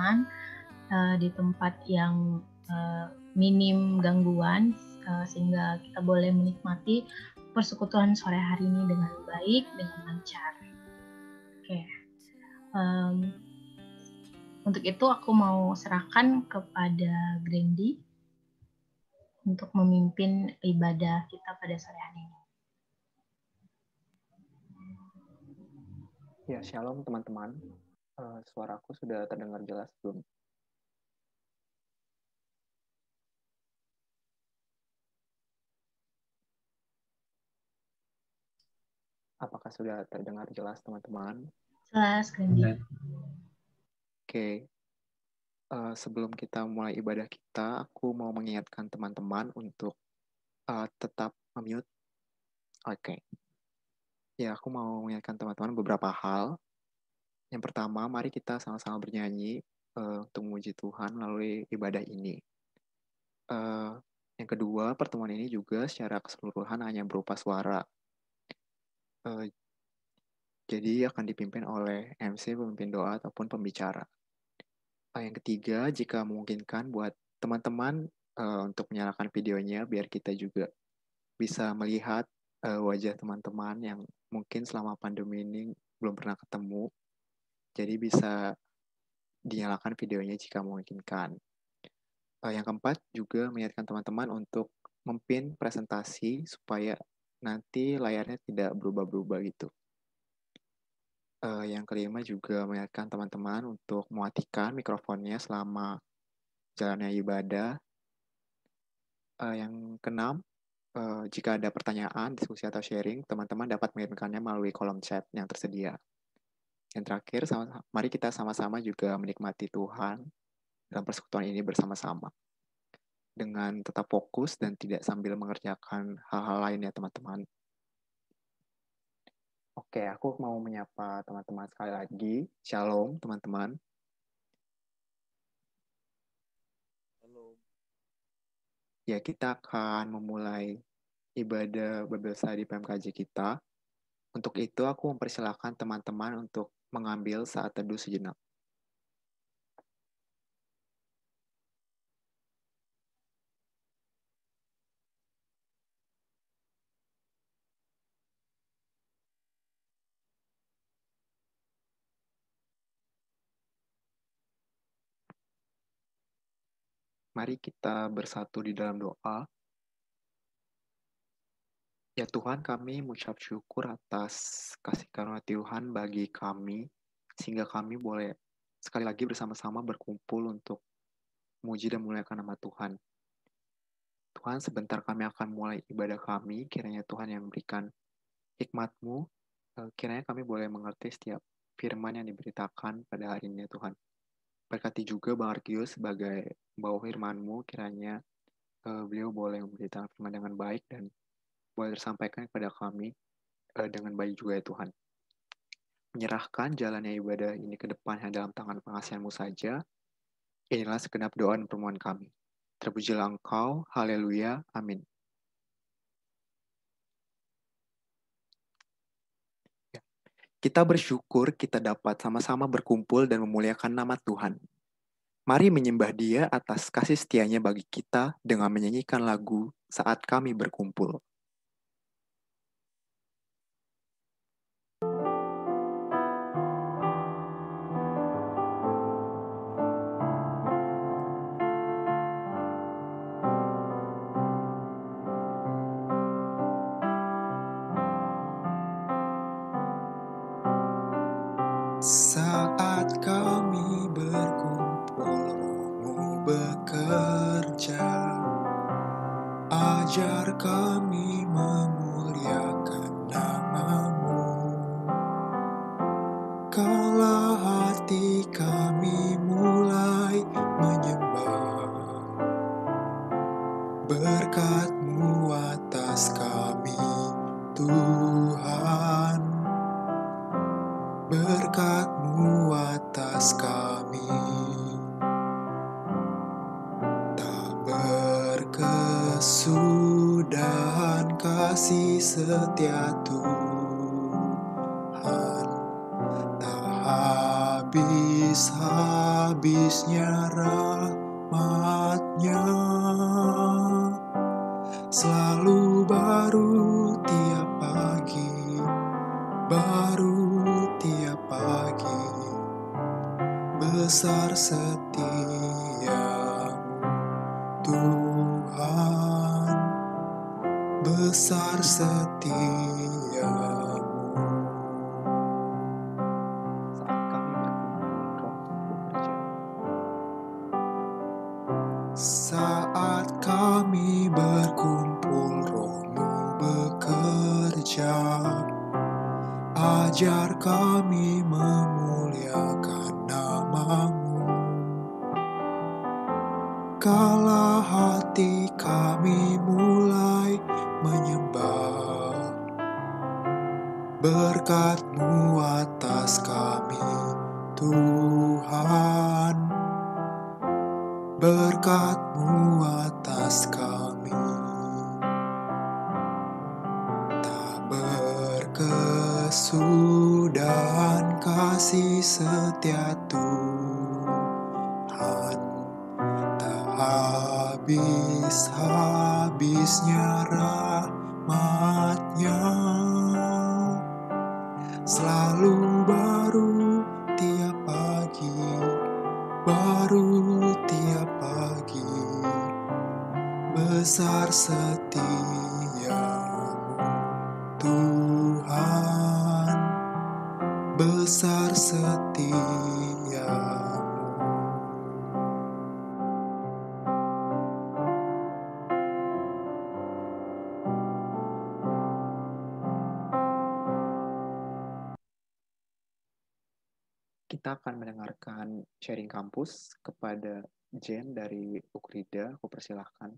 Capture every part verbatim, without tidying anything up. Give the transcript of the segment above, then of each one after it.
nyaman, uh, di tempat yang uh, minim gangguan, uh, sehingga kita boleh menikmati persekutuan sore hari ini dengan baik, dengan lancar. Oke, okay. um, untuk itu aku mau serahkan kepada Grandy untuk memimpin ibadah kita pada sore hari ini. Ya, shalom teman-teman. Uh, suaraku sudah terdengar jelas belum? Apakah sudah terdengar jelas teman-teman? Jelas, Grandy. Oke. Okay. Uh, sebelum kita mulai ibadah kita, aku mau mengingatkan teman-teman untuk uh, tetap mute. Oke. Okay. Ya, aku mau mengingatkan teman-teman beberapa hal. Yang pertama, mari kita sama-sama bernyanyi uh, untuk memuji Tuhan melalui ibadah ini. Uh, yang kedua, pertemuan ini juga secara keseluruhan hanya berupa suara. Uh, jadi akan dipimpin oleh M C, pemimpin doa, ataupun pembicara. Uh, yang ketiga, jika memungkinkan buat teman-teman uh, untuk menyalakan videonya, biar kita juga bisa melihat uh, wajah teman-teman yang mungkin selama pandemi ini belum pernah ketemu. Jadi bisa dinyalakan videonya jika memungkinkan. Uh, yang keempat, juga mengingatkan teman-teman untuk mempin presentasi supaya nanti layarnya tidak berubah-berubah gitu. Uh, yang kelima juga mengingatkan teman-teman untuk mematikan mikrofonnya selama jalannya ibadah. Uh, yang keenam, uh, jika ada pertanyaan, diskusi atau sharing, teman-teman dapat mengirimkannya melalui kolom chat yang tersedia. Yang terakhir, sama, mari kita sama-sama juga menikmati Tuhan dalam persekutuan ini bersama-sama. Dengan tetap fokus dan tidak sambil mengerjakan hal-hal lain ya teman-teman. Oke, aku mau menyapa teman-teman sekali lagi. Shalom teman-teman. Halo. Ya, kita akan memulai ibadah Babel Study P M K J kita. Untuk itu, aku mempersilahkan teman-teman untuk mengambil saat teduh sejenak. Mari kita bersatu di dalam doa. Ya Tuhan, kami mengucap syukur atas kasih karunia Tuhan bagi kami, sehingga kami boleh sekali lagi bersama-sama berkumpul untuk memuji dan memuliakan nama Tuhan. Tuhan, sebentar kami akan mulai ibadah kami, kiranya Tuhan yang memberikan hikmat-Mu, kiranya kami boleh mengerti setiap firman yang diberitakan pada hari ini, Tuhan. Berkati juga Bang Arkius sebagai bawa firman-Mu, kiranya uh, beliau boleh memberitakan firman dengan baik dan boleh tersampaikan kepada kami uh, dengan baik juga ya Tuhan. Menyerahkan jalannya ibadah ini ke depan hanya dalam tangan pengasihan-Mu saja. Inilah segenap doa dan permohonan kami. Terpujilah Engkau, haleluya, amin. Ya. Kita bersyukur kita dapat sama-sama berkumpul dan memuliakan nama Tuhan. Mari menyembah Dia atas kasih setianya bagi kita dengan menyanyikan lagu saat kami berkumpul. Saat kami berkumpul, Roh-Mu bekerja, ajar kami memuliakan nama-Mu. Kala hati kami mulai menyembah, berkat-Mu atas kami, Tuhan. Berkat-Mu atas kami, tak berkesudahan kasih setia Tuhan, tak habis-habis habisnya rahmat-Nya, selalu baru tiap pagi, baru tiap pagi, besar setiamu Tuhan, besar setiamu. Saat kami berkumpul, Roh-Mu bekerja, ajar kami memuliakan nama-Mu. Kala hati kami mulai menyembah, berkat-Mu atas kami Tuhan, berkat-Mu atas kami. Tak berkesudahan kasih setia Tuhan, tak habis-habisnya rahmat-Nya, selalu baru tiap pagi, baru tiap pagi, besar setiamu Tuhan, besar setiamu. Kita akan mendengarkan sharing kampus kepada Jen dari Ukrida. Aku persilahkan.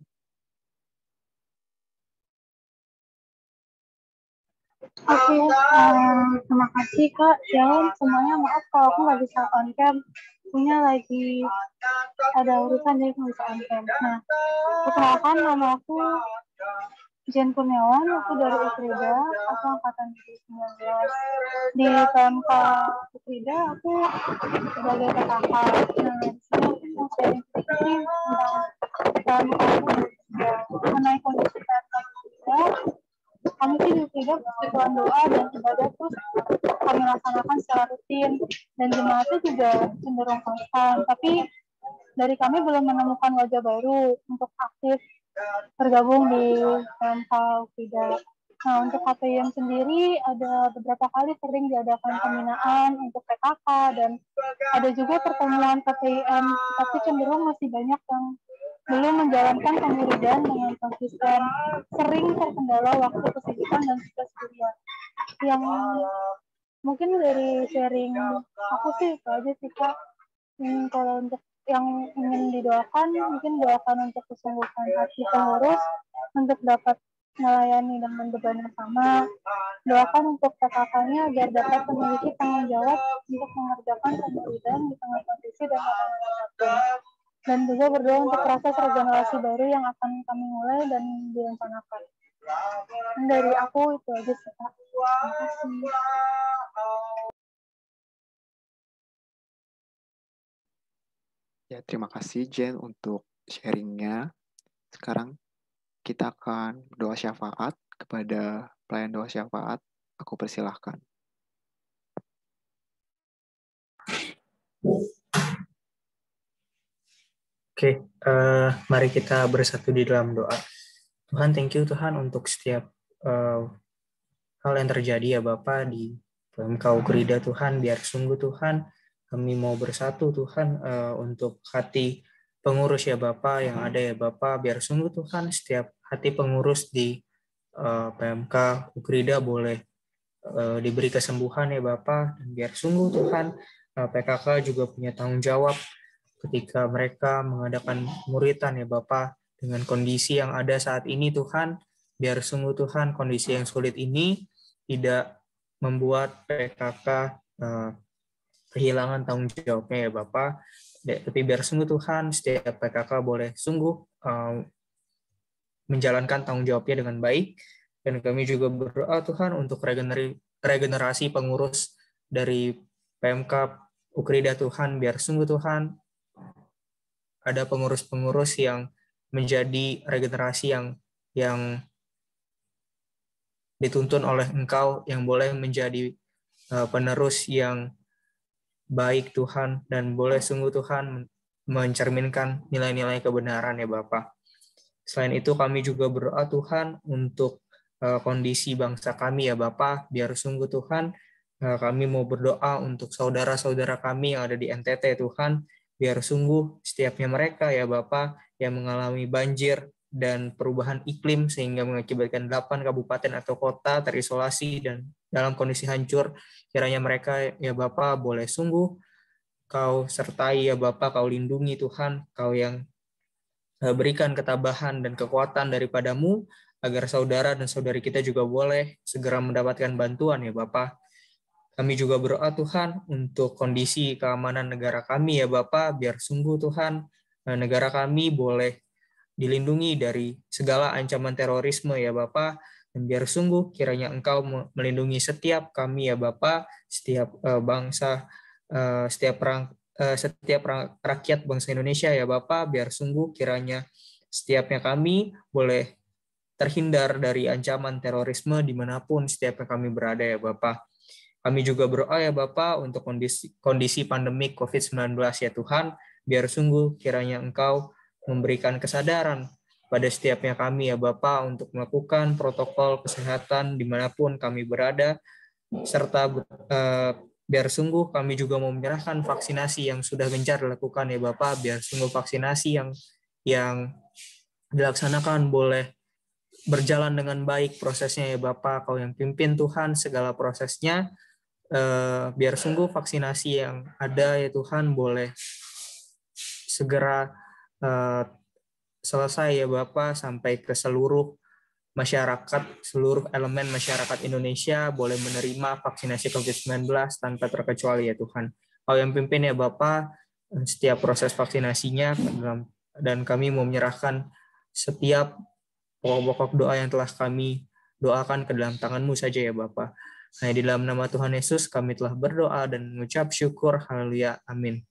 Oke, um, terima kasih Kak. Shalom semuanya, maaf kalau aku nggak bisa on cam. Punya lagi ada urusan jadi nggak bisa on cam. Nah, perkenalkan nama aku Jen Kurniawan, aku dari Ukrida, aku angkatan dua ribu sembilan belas. Di P M K Ukrida, aku sebagai P K K. Nah, di sini aku mau sharing sedikit nih tentang P M K Ukrida. Mengenai kondisi P M K Ukrida, kami sih di Ukrida persekutuan doa dan ibadah terus kami laksanakan secara rutin, dan jemaatnya juga cenderung konstan. Tapi dari kami belum menemukan wajah baru untuk aktif bergabung di P M K Ukrida. Nah, untuk K P I M sendiri ada beberapa kali sering diadakan pembinaan untuk P K K dan ada juga pertemuan K P I M, tapi cenderung masih banyak yang belum menjalankan pemuridan dengan konsisten, sering terkendala waktu kesibukan dan tugas kuliah. Yang mungkin dari sharing aku sih itu aja sih Kak. Hmm, kalau untuk yang ingin didoakan, mungkin doakan untuk kesungguhan hati pengurus untuk dapat melayani dengan beban yang sama. Doakan untuk P K K-nya agar dapat memiliki tanggung jawab untuk mengerjakan pemuridan di tengah kondisi dan tantangan apapun. Dan juga berdoa untuk proses regenerasi baru yang akan kami mulai dan direncanakan. Dan dari aku itu aja sih Kak. Terima kasih. Ya, terima kasih Jen untuk sharingnya. Sekarang kita akan doa syafaat kepada pelayan doa syafaat. Aku persilahkan. Oke, uh, mari kita bersatu di dalam doa. Tuhan, thank you Tuhan untuk setiap uh, hal yang terjadi ya Bapa di P M K Ukrida Tuhan, biar sungguh Tuhan kami mau bersatu Tuhan uh, untuk hati pengurus ya Bapa yang ada ya Bapa, biar sungguh Tuhan setiap hati pengurus di uh, P M K Ukrida boleh uh, diberi kesembuhan ya Bapa, dan biar sungguh Tuhan uh, P K K juga punya tanggung jawab ketika mereka mengadakan muritan ya Bapa, dengan kondisi yang ada saat ini Tuhan, biar sungguh Tuhan kondisi yang sulit ini tidak membuat P K K uh, kehilangan tanggung jawabnya ya Bapak, tapi biar sungguh Tuhan setiap P K K boleh sungguh uh, menjalankan tanggung jawabnya dengan baik, dan kami juga berdoa Tuhan untuk regenerasi pengurus dari P M K Ukrida Tuhan, biar sungguh Tuhan ada pengurus-pengurus yang menjadi regenerasi yang yang dituntun oleh Engkau, yang boleh menjadi uh, penerus yang baik Tuhan, dan boleh sungguh Tuhan mencerminkan nilai-nilai kebenaran ya Bapa. Selain itu kami juga berdoa Tuhan untuk uh, kondisi bangsa kami ya Bapa, biar sungguh Tuhan uh, kami mau berdoa untuk saudara-saudara kami yang ada di N T T Tuhan, biar sungguh setiapnya mereka ya Bapa yang mengalami banjir dan perubahan iklim sehingga mengakibatkan delapan kabupaten atau kota terisolasi dan dalam kondisi hancur, kiranya mereka ya Bapa boleh sungguh Kau sertai ya Bapa, Kau lindungi Tuhan, Kau yang berikan ketabahan dan kekuatan daripadamu, agar saudara dan saudari kita juga boleh segera mendapatkan bantuan ya Bapa. Kami juga berdoa Tuhan untuk kondisi keamanan negara kami ya Bapa, biar sungguh Tuhan negara kami boleh dilindungi dari segala ancaman terorisme ya Bapa, dan biar sungguh kiranya Engkau melindungi setiap kami ya Bapa, setiap uh, bangsa, uh, setiap perang, uh, setiap rakyat bangsa Indonesia ya Bapa, biar sungguh kiranya setiapnya kami boleh terhindar dari ancaman terorisme dimanapun setiapnya kami berada ya Bapa. Kami juga berdoa ya Bapa untuk kondisi kondisi pandemi covid sembilan belas ya Tuhan, biar sungguh kiranya Engkau memberikan kesadaran pada setiapnya kami ya Bapa untuk melakukan protokol kesehatan dimanapun kami berada, serta eh, biar sungguh kami juga mau menyerahkan vaksinasi yang sudah gencar dilakukan ya Bapa, biar sungguh vaksinasi yang yang dilaksanakan boleh berjalan dengan baik prosesnya ya Bapa, Kau yang pimpin Tuhan segala prosesnya, eh, biar sungguh vaksinasi yang ada ya Tuhan boleh segera eh, selesai ya Bapa, sampai ke seluruh masyarakat, seluruh elemen masyarakat Indonesia boleh menerima vaksinasi covid sembilan belas tanpa terkecuali ya Tuhan. Kau yang pimpin ya Bapa setiap proses vaksinasinya, dan kami mau menyerahkan setiap pokok-pokok doa yang telah kami doakan ke dalam tangan-Mu saja ya Bapa. Nah, di dalam nama Tuhan Yesus kami telah berdoa dan mengucap syukur. Haleluya. Amin.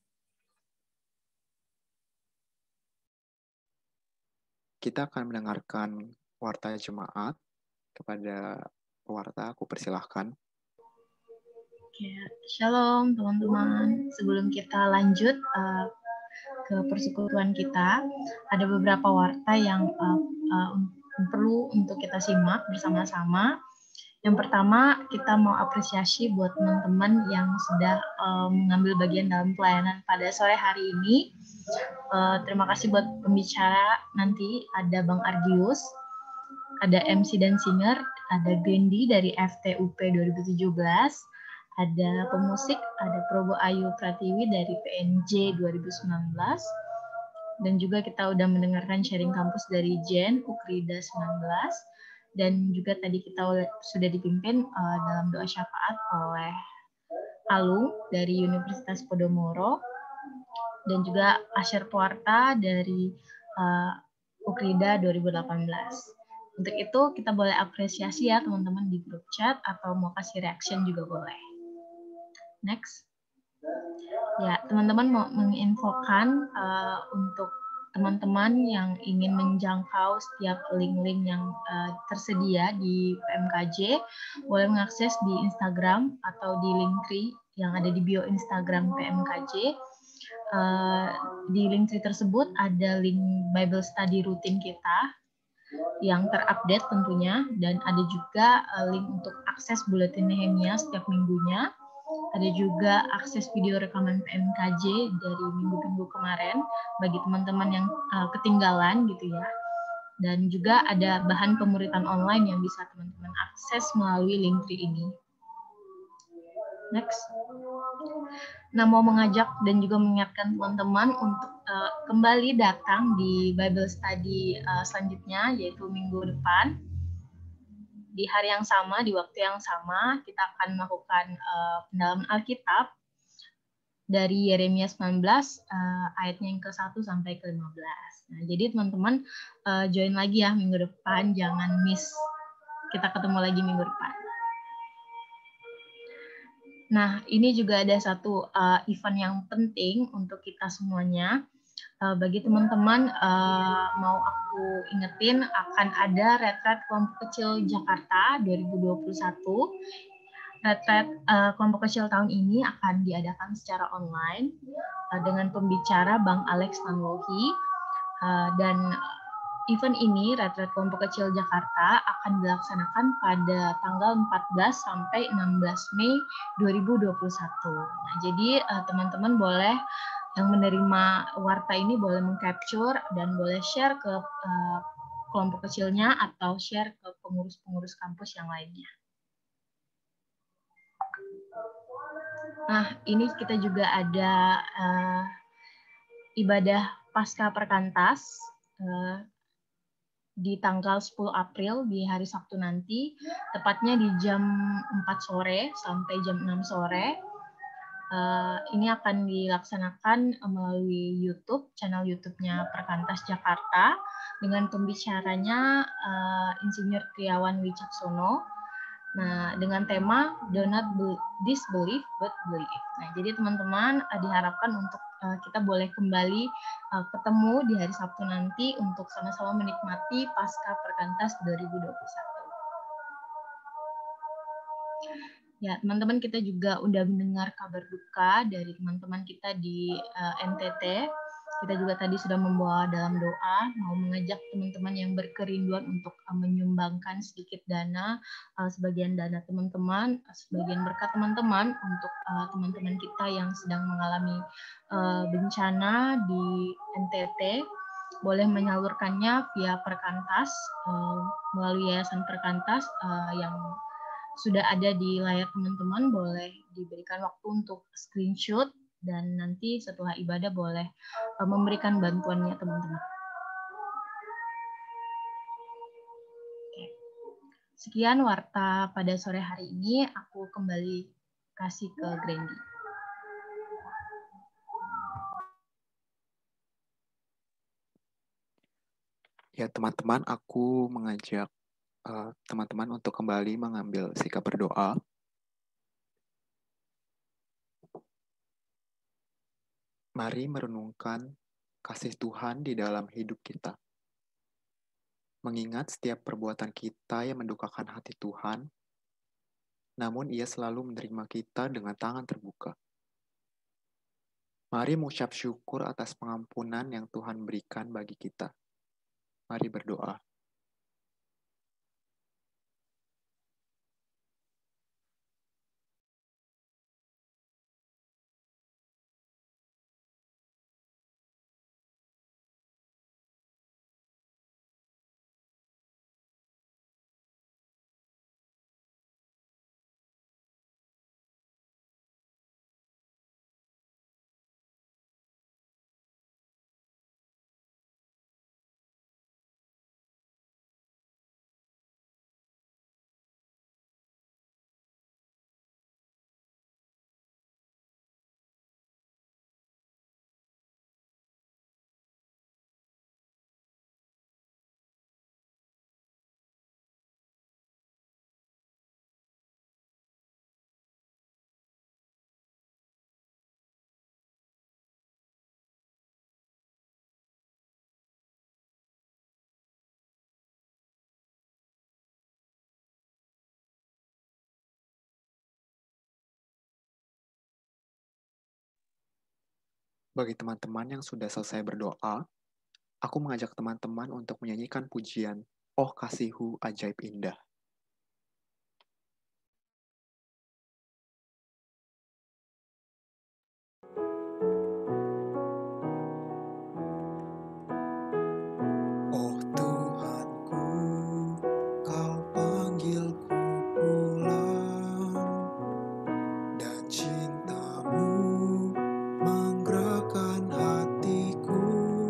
Kita akan mendengarkan warta jemaat. Kepada pewarta, aku persilahkan. Ya, shalom teman-teman. Sebelum kita lanjut uh, ke persekutuan kita, ada beberapa warta yang uh, uh, perlu untuk kita simak bersama-sama. Yang pertama, kita mau apresiasi buat teman-teman yang sudah uh, mengambil bagian dalam pelayanan pada sore hari ini. Uh, terima kasih buat pembicara. Nanti ada Bang Argius, ada M C dan singer, ada Glendi dari F T U P dua ribu tujuh belas, ada pemusik, ada Probo Ayu Pratiwi dari P N J dua ribu sembilan belas, dan juga kita udah mendengarkan sharing kampus dari Jen, Ukrida sembilan belas, dan juga tadi kita sudah dipimpin uh, dalam doa syafaat oleh Alung dari Universitas Podomoro, dan juga Asher Puarta dari uh, Ukrida dua ribu delapan belas. Untuk itu kita boleh apresiasi ya teman-teman di grup chat, atau mau kasih reaction juga boleh. Next. Ya, teman-teman mau menginfokan uh, untuk teman-teman yang ingin menjangkau setiap link-link yang uh, tersedia di P M K J, boleh mengakses di Instagram atau di Linktree yang ada di bio Instagram P M K J. Uh, di Linktree tersebut ada link Bible Study rutin kita yang terupdate tentunya, dan ada juga uh, link untuk akses buletin Nehemia setiap minggunya. Ada juga akses video rekaman P M K J dari minggu-minggu kemarin bagi teman-teman yang uh, ketinggalan gitu ya. Dan juga ada bahan pemuritan online yang bisa teman-teman akses melalui Linktree ini. Next. Nah, mau mengajak dan juga mengingatkan teman-teman untuk uh, kembali datang di Bible Study uh, selanjutnya, yaitu minggu depan. Di hari yang sama, di waktu yang sama, kita akan melakukan uh, pendalaman Alkitab dari Yeremia sembilan belas, uh, ayatnya yang ke satu sampai ke lima belas. Nah, jadi teman-teman uh, join lagi ya minggu depan, jangan miss. Kita ketemu lagi minggu depan. Nah, ini juga ada satu uh, event yang penting untuk kita semuanya. Uh, bagi teman-teman, uh, mau aku ingetin akan ada retret kelompok kecil Jakarta dua ribu dua puluh satu. Retret uh, kelompok kecil tahun ini akan diadakan secara online uh, dengan pembicara Bang Alex Tanwohi, uh, dan event ini, retret kelompok kecil Jakarta, akan dilaksanakan pada tanggal empat belas sampai enam belas Mei dua ribu dua puluh satu. Nah, jadi uh, teman-teman boleh yang menerima warta ini boleh mengcapture dan boleh share ke uh, kelompok kecilnya atau share ke pengurus-pengurus kampus yang lainnya. Nah, ini kita juga ada uh, ibadah Pasca Perkantas uh, di tanggal sepuluh April di hari Sabtu nanti, tepatnya di jam empat sore sampai jam enam sore. Uh, ini akan dilaksanakan melalui YouTube, channel YouTube-nya Perkantas Jakarta, dengan pembicaranya uh, Insinyur Triawan Wicaksono. Nah, dengan tema Do Not Disbelieve But Believe. Nah, jadi teman-teman uh, diharapkan untuk uh, kita boleh kembali uh, ketemu di hari Sabtu nanti untuk sama-sama menikmati Pasca Perkantas dua ribu dua puluh satu. Ya, teman-teman, kita juga udah mendengar kabar duka dari teman-teman kita di uh, N T T. Kita juga tadi sudah membawa dalam doa, mau mengajak teman-teman yang berkerinduan untuk uh, menyumbangkan sedikit dana, uh, sebagian dana teman-teman, uh, sebagian berkat teman-teman untuk uh, teman-teman kita yang sedang mengalami uh, bencana di N T T. Boleh menyalurkannya via Perkantas, uh, melalui Yayasan Perkantas uh, yang sudah ada di layar teman-teman. Boleh diberikan waktu untuk screenshot dan nanti setelah ibadah boleh uh, memberikan bantuannya teman-teman. Oke. Sekian warta pada sore hari ini, aku kembali kasih ke Grandy. Ya teman-teman, aku mengajak teman-teman uh, untuk kembali mengambil sikap berdoa. Mari merenungkan kasih Tuhan di dalam hidup kita. Mengingat setiap perbuatan kita yang mendukakan hati Tuhan, namun Ia selalu menerima kita dengan tangan terbuka. Mari mengucap syukur atas pengampunan yang Tuhan berikan bagi kita. Mari berdoa. Bagi teman-teman yang sudah selesai berdoa, aku mengajak teman-teman untuk menyanyikan pujian Oh Kasih-Mu Ajaib Indah. Oh Tuhanku, Kau panggilku pulang, dan cinta-Mu menggerakkan hatiku.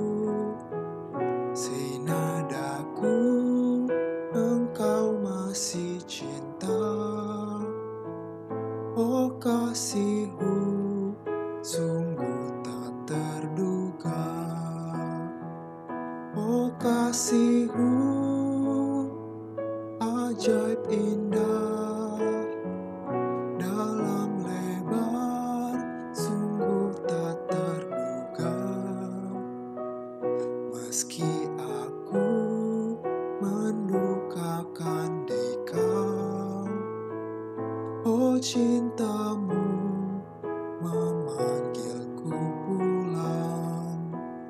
Senadaku, Engkau masih cinta. Oh kasih-Mu sungguh tak terduga. Oh kasih-Mu ajaib indah, dalam lebar sungguh tak terduga. meski aku mendukakan dikau. Oh, cintamu memanggilku pulang.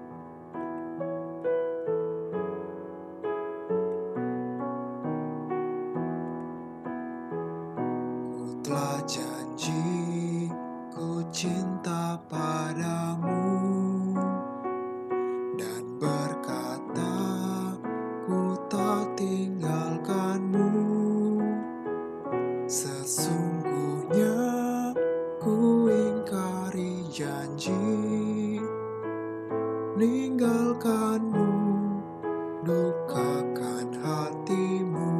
Ku telah janji ku cinta padamu dan berkata ku tak tinggalkanmu. Sesungguhnya ku ingkari janji, ninggalkanmu, dukakan hatimu.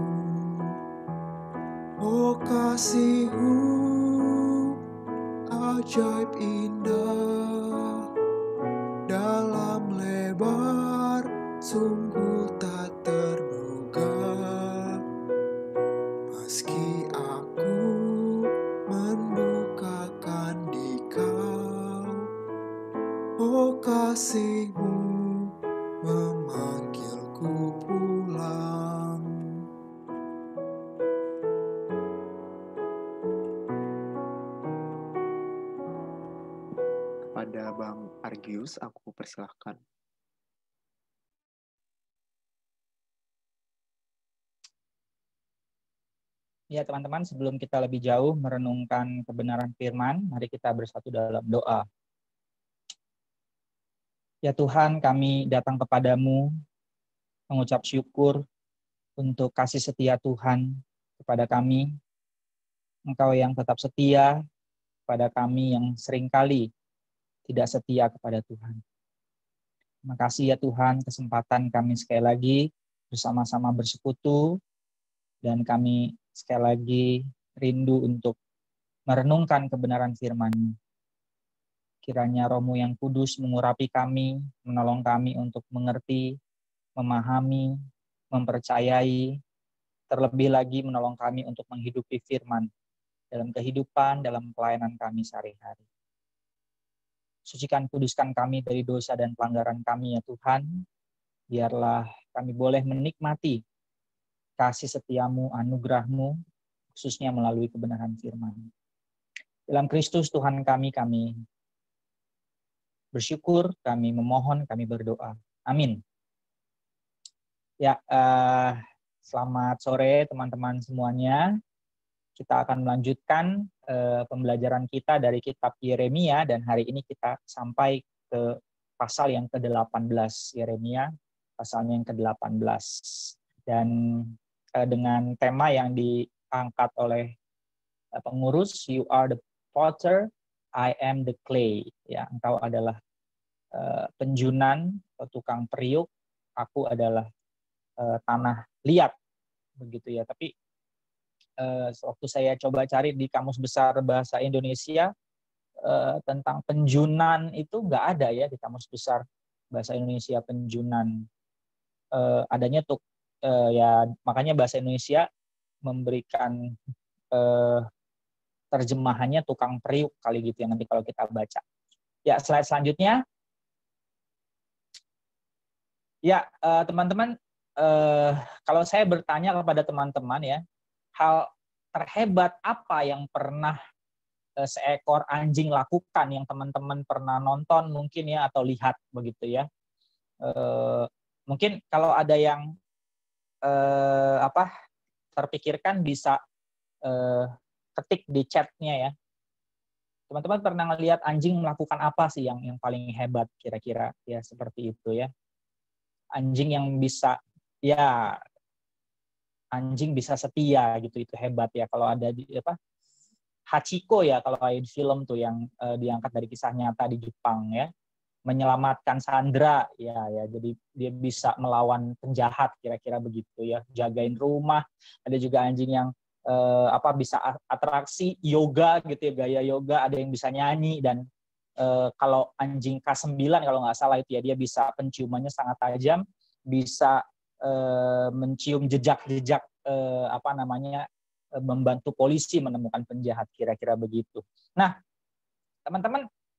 Oh kasihku, ajaib indah, dalam lebar, sungguh tak terduga. Meski aku mendukakan dikau, oh kasihmu memanggilku pulang. Kepada Bang Argius, aku persilahkan. Ya teman-teman, sebelum kita lebih jauh merenungkan kebenaran firman, mari kita bersatu dalam doa. Ya Tuhan, kami datang kepadamu mengucap syukur untuk kasih setia Tuhan kepada kami. Engkau yang tetap setia kepada kami yang seringkali tidak setia kepada Tuhan. Terima kasih ya Tuhan, kesempatan kami sekali lagi bersama-sama bersekutu, dan kami sekali lagi rindu untuk merenungkan kebenaran firman-Mu. Kiranya Roh-Mu yang kudus mengurapi kami, menolong kami untuk mengerti, memahami, mempercayai, terlebih lagi menolong kami untuk menghidupi firman dalam kehidupan, dalam pelayanan kami sehari-hari. Sucikan, kuduskan kami dari dosa dan pelanggaran kami ya Tuhan. Biarlah kami boleh menikmati kasih setiamu, anugerahmu, khususnya melalui kebenaran firman. Dalam Kristus Tuhan kami, kami bersyukur, kami memohon, kami berdoa. Amin. Ya, uh, selamat sore teman-teman semuanya. Kita akan melanjutkan uh, pembelajaran kita dari kitab Yeremia, dan hari ini kita sampai ke pasal yang ke delapan belas, Yeremia, pasalnya yang ke delapan belas. Dan uh, dengan tema yang diangkat oleh uh, pengurus, You are the potter, I am the clay. Ya, engkau adalah uh, penjunan atau tukang periuk, aku adalah uh, tanah liat, begitu ya. Tapi uh, waktu saya coba cari di Kamus Besar Bahasa Indonesia uh, tentang penjunan itu nggak ada ya di Kamus Besar Bahasa Indonesia penjunan. Uh, adanya tuh uh, ya makanya Bahasa Indonesia memberikan uh, terjemahannya tukang periuk kali gitu ya nanti kalau kita baca. Ya, slide selanjutnya. Ya, uh, teman-teman, uh, kalau saya bertanya kepada teman-teman ya, hal terhebat apa yang pernah uh, seekor anjing lakukan yang teman-teman pernah nonton mungkin ya atau lihat begitu ya. Uh, mungkin kalau ada yang uh, apa terpikirkan bisa uh, ketik di chatnya ya. Teman-teman pernah ngelihat anjing melakukan apa sih yang yang paling hebat kira-kira ya seperti itu ya. Anjing yang bisa ya anjing bisa setia gitu, itu hebat ya. Kalau ada di apa Hachiko ya kalau di film tuh yang uh, diangkat dari kisah nyata di Jepang ya, menyelamatkan Sandra ya ya, jadi dia bisa melawan penjahat kira-kira begitu ya, jagain rumah. Ada juga anjing yang uh, apa bisa atraksi yoga gitu ya, gaya yoga, ada yang bisa nyanyi. Dan uh, kalau anjing K sembilan kalau nggak salah itu ya, dia bisa penciumannya sangat tajam, bisa uh, mencium jejak-jejak uh, apa namanya uh, membantu polisi menemukan penjahat kira-kira begitu. Nah, teman-teman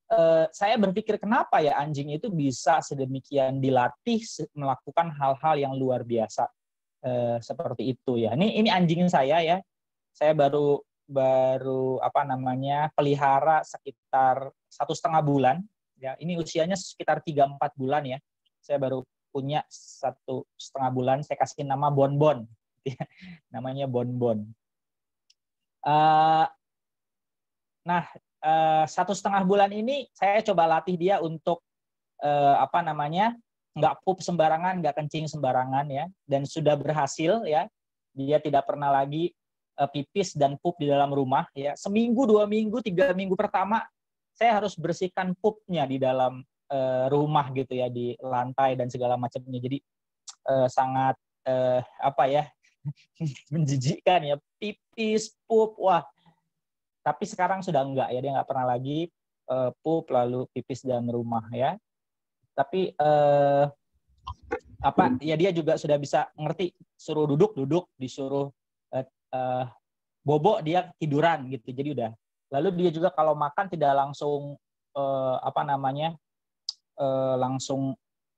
eh, saya berpikir kenapa ya anjing itu bisa sedemikian dilatih melakukan hal-hal yang luar biasa eh, seperti itu ya. Ini ini anjing saya ya. Saya baru baru apa namanya pelihara sekitar satu setengah bulan. Ya, ini usianya sekitar tiga empat bulan ya. Saya baru punya satu setengah bulan. Saya kasih nama Bonbon. Namanya Bonbon. Uh, nah, uh, satu setengah bulan ini saya coba latih dia untuk uh, apa namanya, nggak pup sembarangan, nggak kencing sembarangan ya, dan sudah berhasil ya. Dia tidak pernah lagi uh, pipis dan pup di dalam rumah ya. Seminggu, dua minggu, tiga minggu pertama saya harus bersihkan pupnya di dalam uh, rumah gitu ya, di lantai dan segala macamnya. Jadi uh, sangat uh, apa ya? menjijikkan ya, pipis, pup, wah. Tapi sekarang sudah enggak ya, dia nggak pernah lagi uh, pup lalu pipis dalam rumah ya. Tapi uh, apa ya, dia juga sudah bisa ngerti, suruh duduk duduk, disuruh uh, uh, bobok dia tiduran gitu. Jadi udah. Lalu dia juga kalau makan tidak langsung uh, apa namanya uh, langsung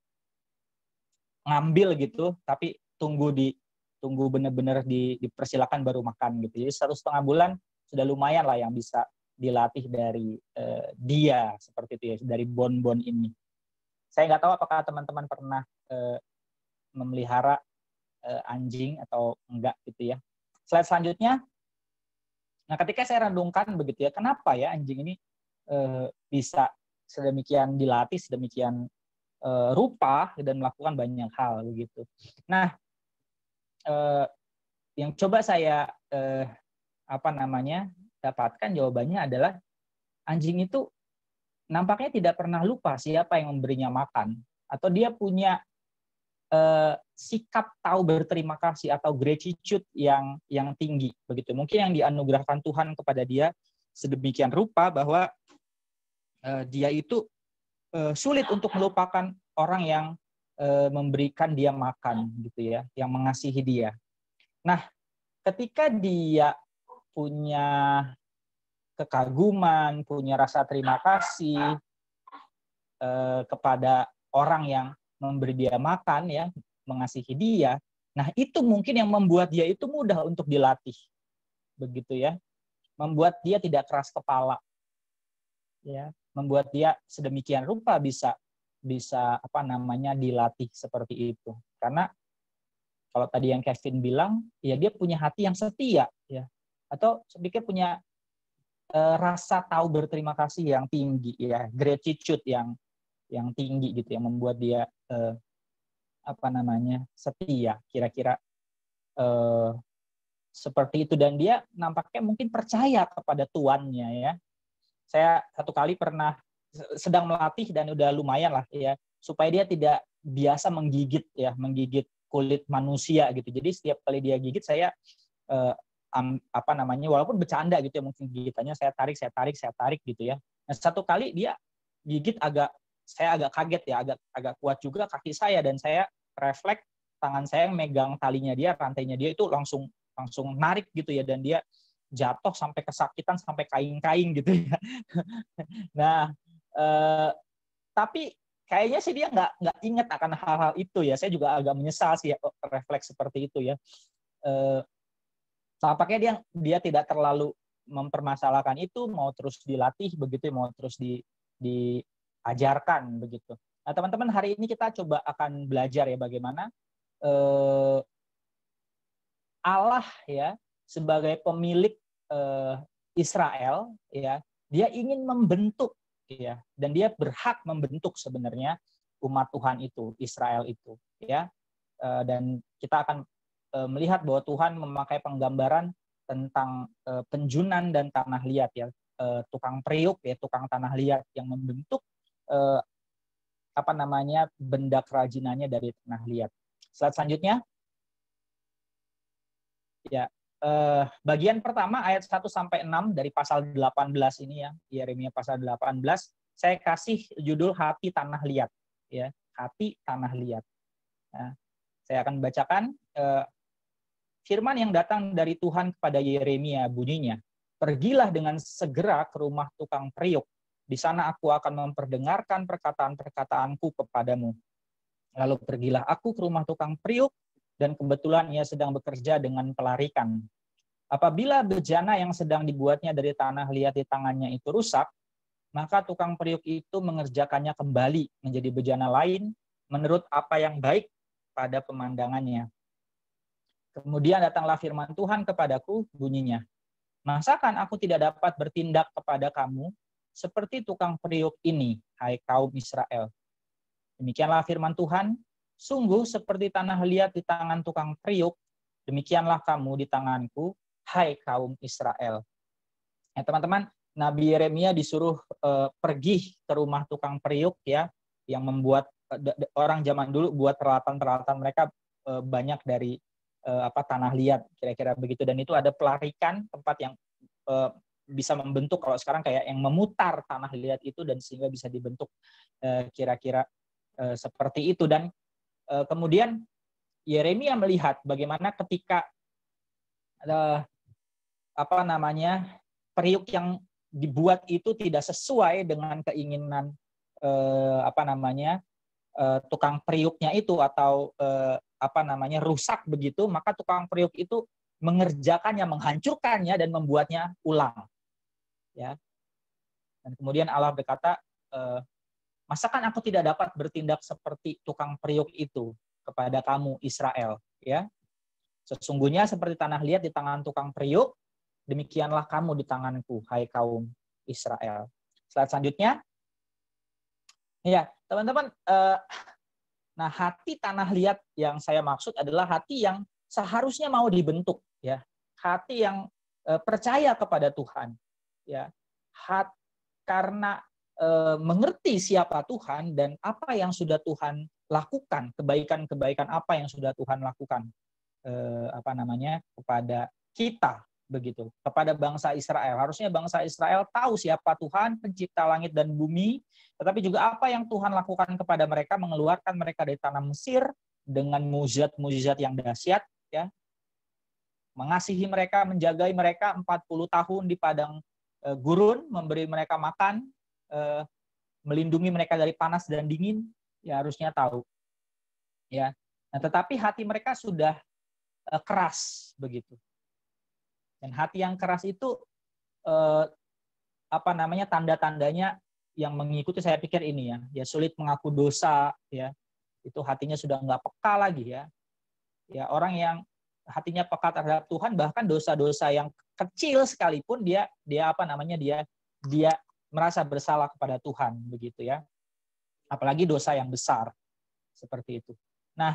ngambil gitu, tapi tunggu di tunggu benar-benar di, dipersilakan baru makan gitu. Jadi satu setengah bulan sudah lumayan lah yang bisa dilatih dari uh, dia seperti itu ya, dari Bonbon ini. Saya nggak tahu apakah teman-teman pernah uh, memelihara uh, anjing atau enggak gitu ya. Slide selanjutnya. Nah, ketika saya renungkan begitu ya, kenapa ya anjing ini uh, bisa sedemikian dilatih, sedemikian uh, rupa dan melakukan banyak hal begitu. Nah, Uh, yang coba saya uh, apa namanya dapatkan jawabannya adalah anjing itu nampaknya tidak pernah lupa siapa yang memberinya makan, atau dia punya uh, sikap tahu berterima kasih atau gratitude yang yang tinggi begitu. Mungkin yang dianugerahkan Tuhan kepada dia sedemikian rupa bahwa uh, dia itu uh, sulit untuk melupakan orang yang memberikan dia makan gitu ya, yang mengasihi dia. Nah, ketika dia punya kekaguman, punya rasa terima kasih eh, kepada orang yang memberi dia makan ya, mengasihi dia, nah itu mungkin yang membuat dia itu mudah untuk dilatih. Begitu ya. Membuat dia tidak keras kepala. Ya, membuat dia sedemikian rupa bisa bisa apa namanya dilatih seperti itu. Karena kalau tadi yang Kevin bilang, ya dia punya hati yang setia ya. Atau sedikit punya e, rasa tahu berterima kasih yang tinggi ya, gratitude yang yang tinggi gitu yang membuat dia e, apa namanya? setia, kira-kira e, seperti itu, dan dia nampaknya mungkin percaya kepada tuannya ya. Saya satu kali pernah sedang melatih dan udah lumayan lah ya, supaya dia tidak biasa menggigit ya, menggigit kulit manusia gitu. Jadi setiap kali dia gigit saya eh, um, apa namanya, walaupun bercanda gitu ya, mungkin gigitannya saya tarik, saya tarik, saya tarik gitu ya. Nah, satu kali dia gigit agak, saya agak kaget ya, agak agak kuat juga kaki saya, dan saya refleks tangan saya yang megang talinya dia, rantainya dia itu langsung langsung narik gitu ya, dan dia jatuh sampai kesakitan, sampai kaing-kaing gitu ya. Nah, Uh, tapi kayaknya sih dia nggak nggak ingat akan hal-hal itu ya. Saya juga agak menyesal sih ya, refleks seperti itu ya. Uh, tampaknya dia dia tidak terlalu mempermasalahkan itu, mau terus dilatih begitu, mau terus di diajarkan begitu. Nah, teman-teman, hari ini kita coba akan belajar ya bagaimana uh, Allah ya sebagai pemilik uh, Israel ya, dia ingin membentuk ya, dan dia berhak membentuk sebenarnya umat Tuhan itu, Israel itu ya. Dan kita akan melihat bahwa Tuhan memakai penggambaran tentang penjunan dan tanah liat ya, tukang periuk ya, tukang tanah liat yang membentuk apa namanya benda kerajinannya dari tanah liat. Slide selanjutnya ya. Uh, bagian pertama ayat satu sampai enam dari pasal delapan belas ini ya, Yeremia pasal delapan belas, saya kasih judul hati tanah liat ya, hati tanah liat. Nah, saya akan bacakan uh, firman yang datang dari Tuhan kepada Yeremia, bunyinya, pergilah dengan segera ke rumah tukang periuk Di sana aku akan memperdengarkan perkataan-perkataanku kepadamu. Lalu pergilah aku ke rumah tukang periuk, dan kebetulan ia sedang bekerja dengan pelarikan. Apabila bejana yang sedang dibuatnya dari tanah liat di tangannya itu rusak, maka tukang periuk itu mengerjakannya kembali menjadi bejana lain menurut apa yang baik pada pemandangannya. Kemudian datanglah firman Tuhan kepadaku, bunyinya, masakan aku tidak dapat bertindak kepada kamu seperti tukang periuk ini, hai kaum Israel? Demikianlah firman Tuhan, sungguh seperti tanah liat di tangan tukang periuk, demikianlah kamu di tanganku, hai kaum Israel. Ya, teman-teman, Nabi Yeremia disuruh uh, pergi ke rumah tukang periuk, ya, yang membuat uh, orang zaman dulu buat peralatan-peralatan mereka uh, banyak dari uh, apa tanah liat, kira-kira begitu. Dan itu ada pelarikan, tempat yang uh, bisa membentuk, kalau sekarang kayak yang memutar tanah liat itu, dan sehingga bisa dibentuk uh, kira-kira uh, seperti itu. Dan uh, kemudian Yeremia melihat bagaimana ketika uh, apa namanya periuk yang dibuat itu tidak sesuai dengan keinginan eh, apa namanya eh, tukang periuknya itu, atau eh, apa namanya rusak begitu, maka tukang periuk itu mengerjakannya, menghancurkannya dan membuatnya ulang, ya. Dan kemudian Allah berkata, eh, masakan aku tidak dapat bertindak seperti tukang periuk itu kepada kamu Israel, ya. Sesungguhnya seperti tanah liat di tangan tukang periuk, demikianlah kamu di tanganku, hai kaum Israel. Slide selanjutnya. Ya, teman-teman, eh, nah hati tanah liat yang saya maksud adalah hati yang seharusnya mau dibentuk, ya. Hati yang eh, percaya kepada Tuhan, ya. Hat, karena eh, mengerti siapa Tuhan dan apa yang sudah Tuhan lakukan, kebaikan-kebaikan apa yang sudah Tuhan lakukan, eh, apa namanya kepada kita. Begitu, kepada bangsa Israel. Harusnya bangsa Israel tahu siapa Tuhan, pencipta langit dan bumi, tetapi juga apa yang Tuhan lakukan kepada mereka, mengeluarkan mereka dari tanah Mesir dengan mukjizat-mukjizat yang dahsyat, ya. Mengasihi mereka, menjagai mereka empat puluh tahun di padang e, gurun, memberi mereka makan, e, melindungi mereka dari panas dan dingin, ya harusnya tahu. Ya. Nah, tetapi hati mereka sudah e, keras begitu. Dan hati yang keras itu eh, apa namanya tanda-tandanya yang mengikuti, saya pikir ini, ya, ya sulit mengaku dosa, ya, itu hatinya sudah nggak peka lagi, ya, ya orang yang hatinya peka terhadap Tuhan, bahkan dosa-dosa yang kecil sekalipun dia dia apa namanya dia dia merasa bersalah kepada Tuhan, begitu, ya, apalagi dosa yang besar seperti itu. Nah,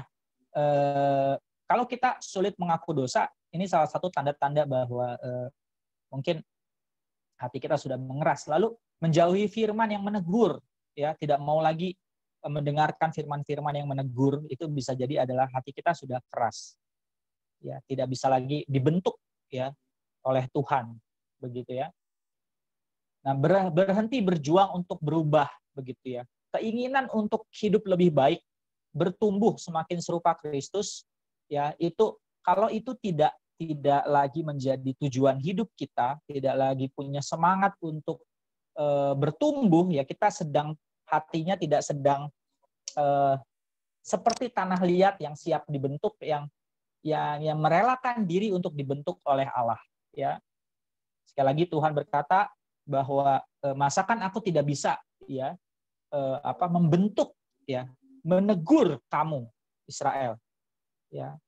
eh, kalau kita sulit mengaku dosa, ini salah satu tanda-tanda bahwa eh, mungkin hati kita sudah mengeras. Lalu menjauhi firman yang menegur, ya, tidak mau lagi eh, mendengarkan firman-firman yang menegur, itu bisa jadi adalah hati kita sudah keras, ya, tidak bisa lagi dibentuk, ya, oleh Tuhan, begitu, ya. Nah, ber, berhenti berjuang untuk berubah, begitu, ya. Keinginan untuk hidup lebih baik, bertumbuh semakin serupa Kristus, ya, itu kalau itu tidak tidak lagi menjadi tujuan hidup kita, tidak lagi punya semangat untuk e, bertumbuh, ya, kita sedang hatinya tidak sedang e, seperti tanah liat yang siap dibentuk, yang yang yang merelakan diri untuk dibentuk oleh Allah, ya. Sekali lagi Tuhan berkata bahwa e, masakan aku tidak bisa, ya, e, apa membentuk, ya, menegur kamu Israel, ya,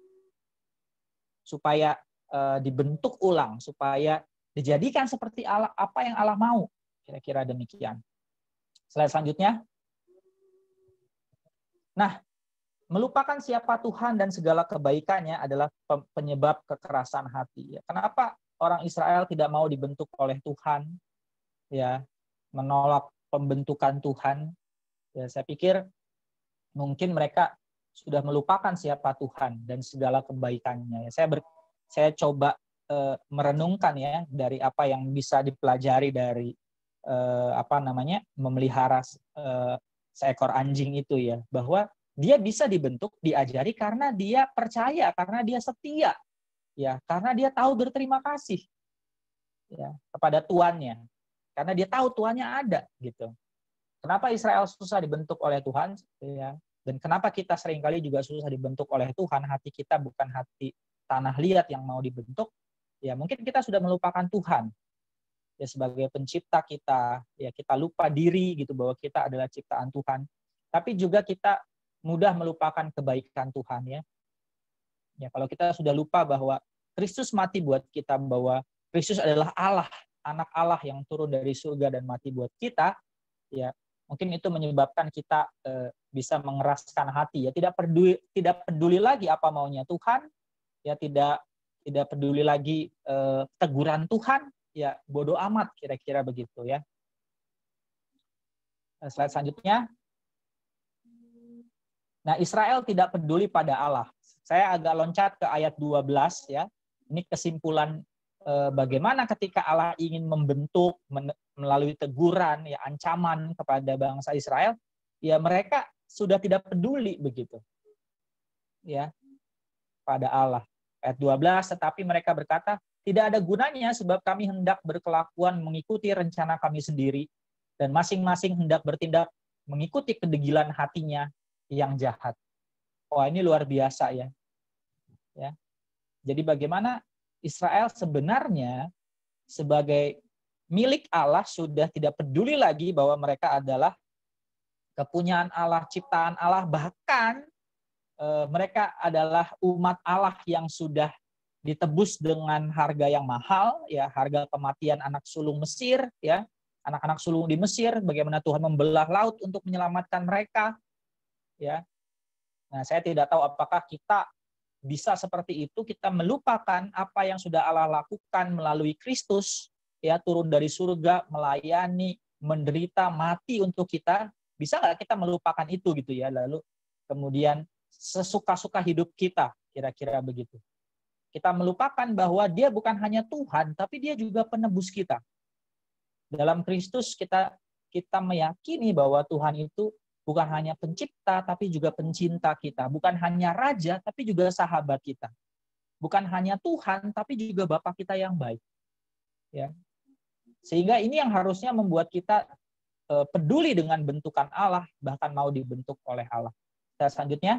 supaya uh, dibentuk ulang, supaya dijadikan seperti Allah, apa yang Allah mau, kira-kira demikian. Slide selanjutnya. Nah, melupakan siapa Tuhan dan segala kebaikannya adalah penyebab kekerasan hati. Kenapa orang Israel tidak mau dibentuk oleh Tuhan, ya, menolak pembentukan Tuhan? Ya, saya pikir mungkin mereka sudah melupakan siapa Tuhan dan segala kebaikannya. Saya ber, saya coba e, merenungkan, ya, dari apa yang bisa dipelajari dari e, apa namanya memelihara e, seekor anjing itu, ya, bahwa dia bisa dibentuk, diajari karena dia percaya, karena dia setia, ya, karena dia tahu berterima kasih, ya, kepada tuannya. karena dia tahu Tuhannya ada gitu. Kenapa Israel susah dibentuk oleh Tuhan? Ya. Dan kenapa kita seringkali juga susah dibentuk oleh Tuhan? Hati kita bukan hati tanah liat yang mau dibentuk. Ya mungkin kita sudah melupakan Tuhan. Ya sebagai pencipta kita, ya kita lupa diri gitu bahwa kita adalah ciptaan Tuhan. Tapi juga kita mudah melupakan kebaikan Tuhan ya. Ya kalau kita sudah lupa bahwa Kristus mati buat kita, bahwa Kristus adalah Allah, anak Allah yang turun dari surga dan mati buat kita, ya mungkin itu menyebabkan kita eh, bisa mengeraskan hati, ya tidak peduli tidak peduli lagi apa maunya Tuhan, ya tidak tidak peduli lagi eh, teguran Tuhan, ya bodoh amat kira-kira begitu ya. Slide selanjutnya. Nah, Israel tidak peduli pada Allah. Saya agak loncat ke ayat dua belas ya. Ini kesimpulan eh, bagaimana ketika Allah ingin membentuk men- melalui teguran, ya ancaman kepada bangsa Israel, ya mereka sudah tidak peduli begitu. Ya. Pada Allah. Ayat dua belas, tetapi mereka berkata, tidak ada gunanya sebab kami hendak berkelakuan mengikuti rencana kami sendiri dan masing-masing hendak bertindak mengikuti kedegilan hatinya yang jahat. Wah, ini luar biasa ya. Ya. Jadi bagaimana Israel sebenarnya sebagai milik Allah sudah tidak peduli lagi bahwa mereka adalah kepunyaan Allah, ciptaan Allah, bahkan e, mereka adalah umat Allah yang sudah ditebus dengan harga yang mahal, ya harga kematian anak sulung Mesir, ya anak-anak sulung di Mesir, bagaimana Tuhan membelah laut untuk menyelamatkan mereka, ya. Nah, saya tidak tahu apakah kita bisa seperti itu, kita melupakan apa yang sudah Allah lakukan melalui Kristus, ya turun dari surga, melayani, menderita, mati untuk kita. Bisa nggak kita melupakan itu gitu ya, lalu kemudian sesuka-suka hidup kita, kira-kira begitu. Kita melupakan bahwa dia bukan hanya Tuhan, tapi dia juga penebus kita. Dalam Kristus kita kita meyakini bahwa Tuhan itu bukan hanya pencipta, tapi juga pencinta kita. Bukan hanya raja, tapi juga sahabat kita. Bukan hanya Tuhan, tapi juga Bapa kita yang baik. Ya. Sehingga ini yang harusnya membuat kita eh, peduli dengan bentukan Allah, bahkan mau dibentuk oleh Allah. Kita selanjutnya.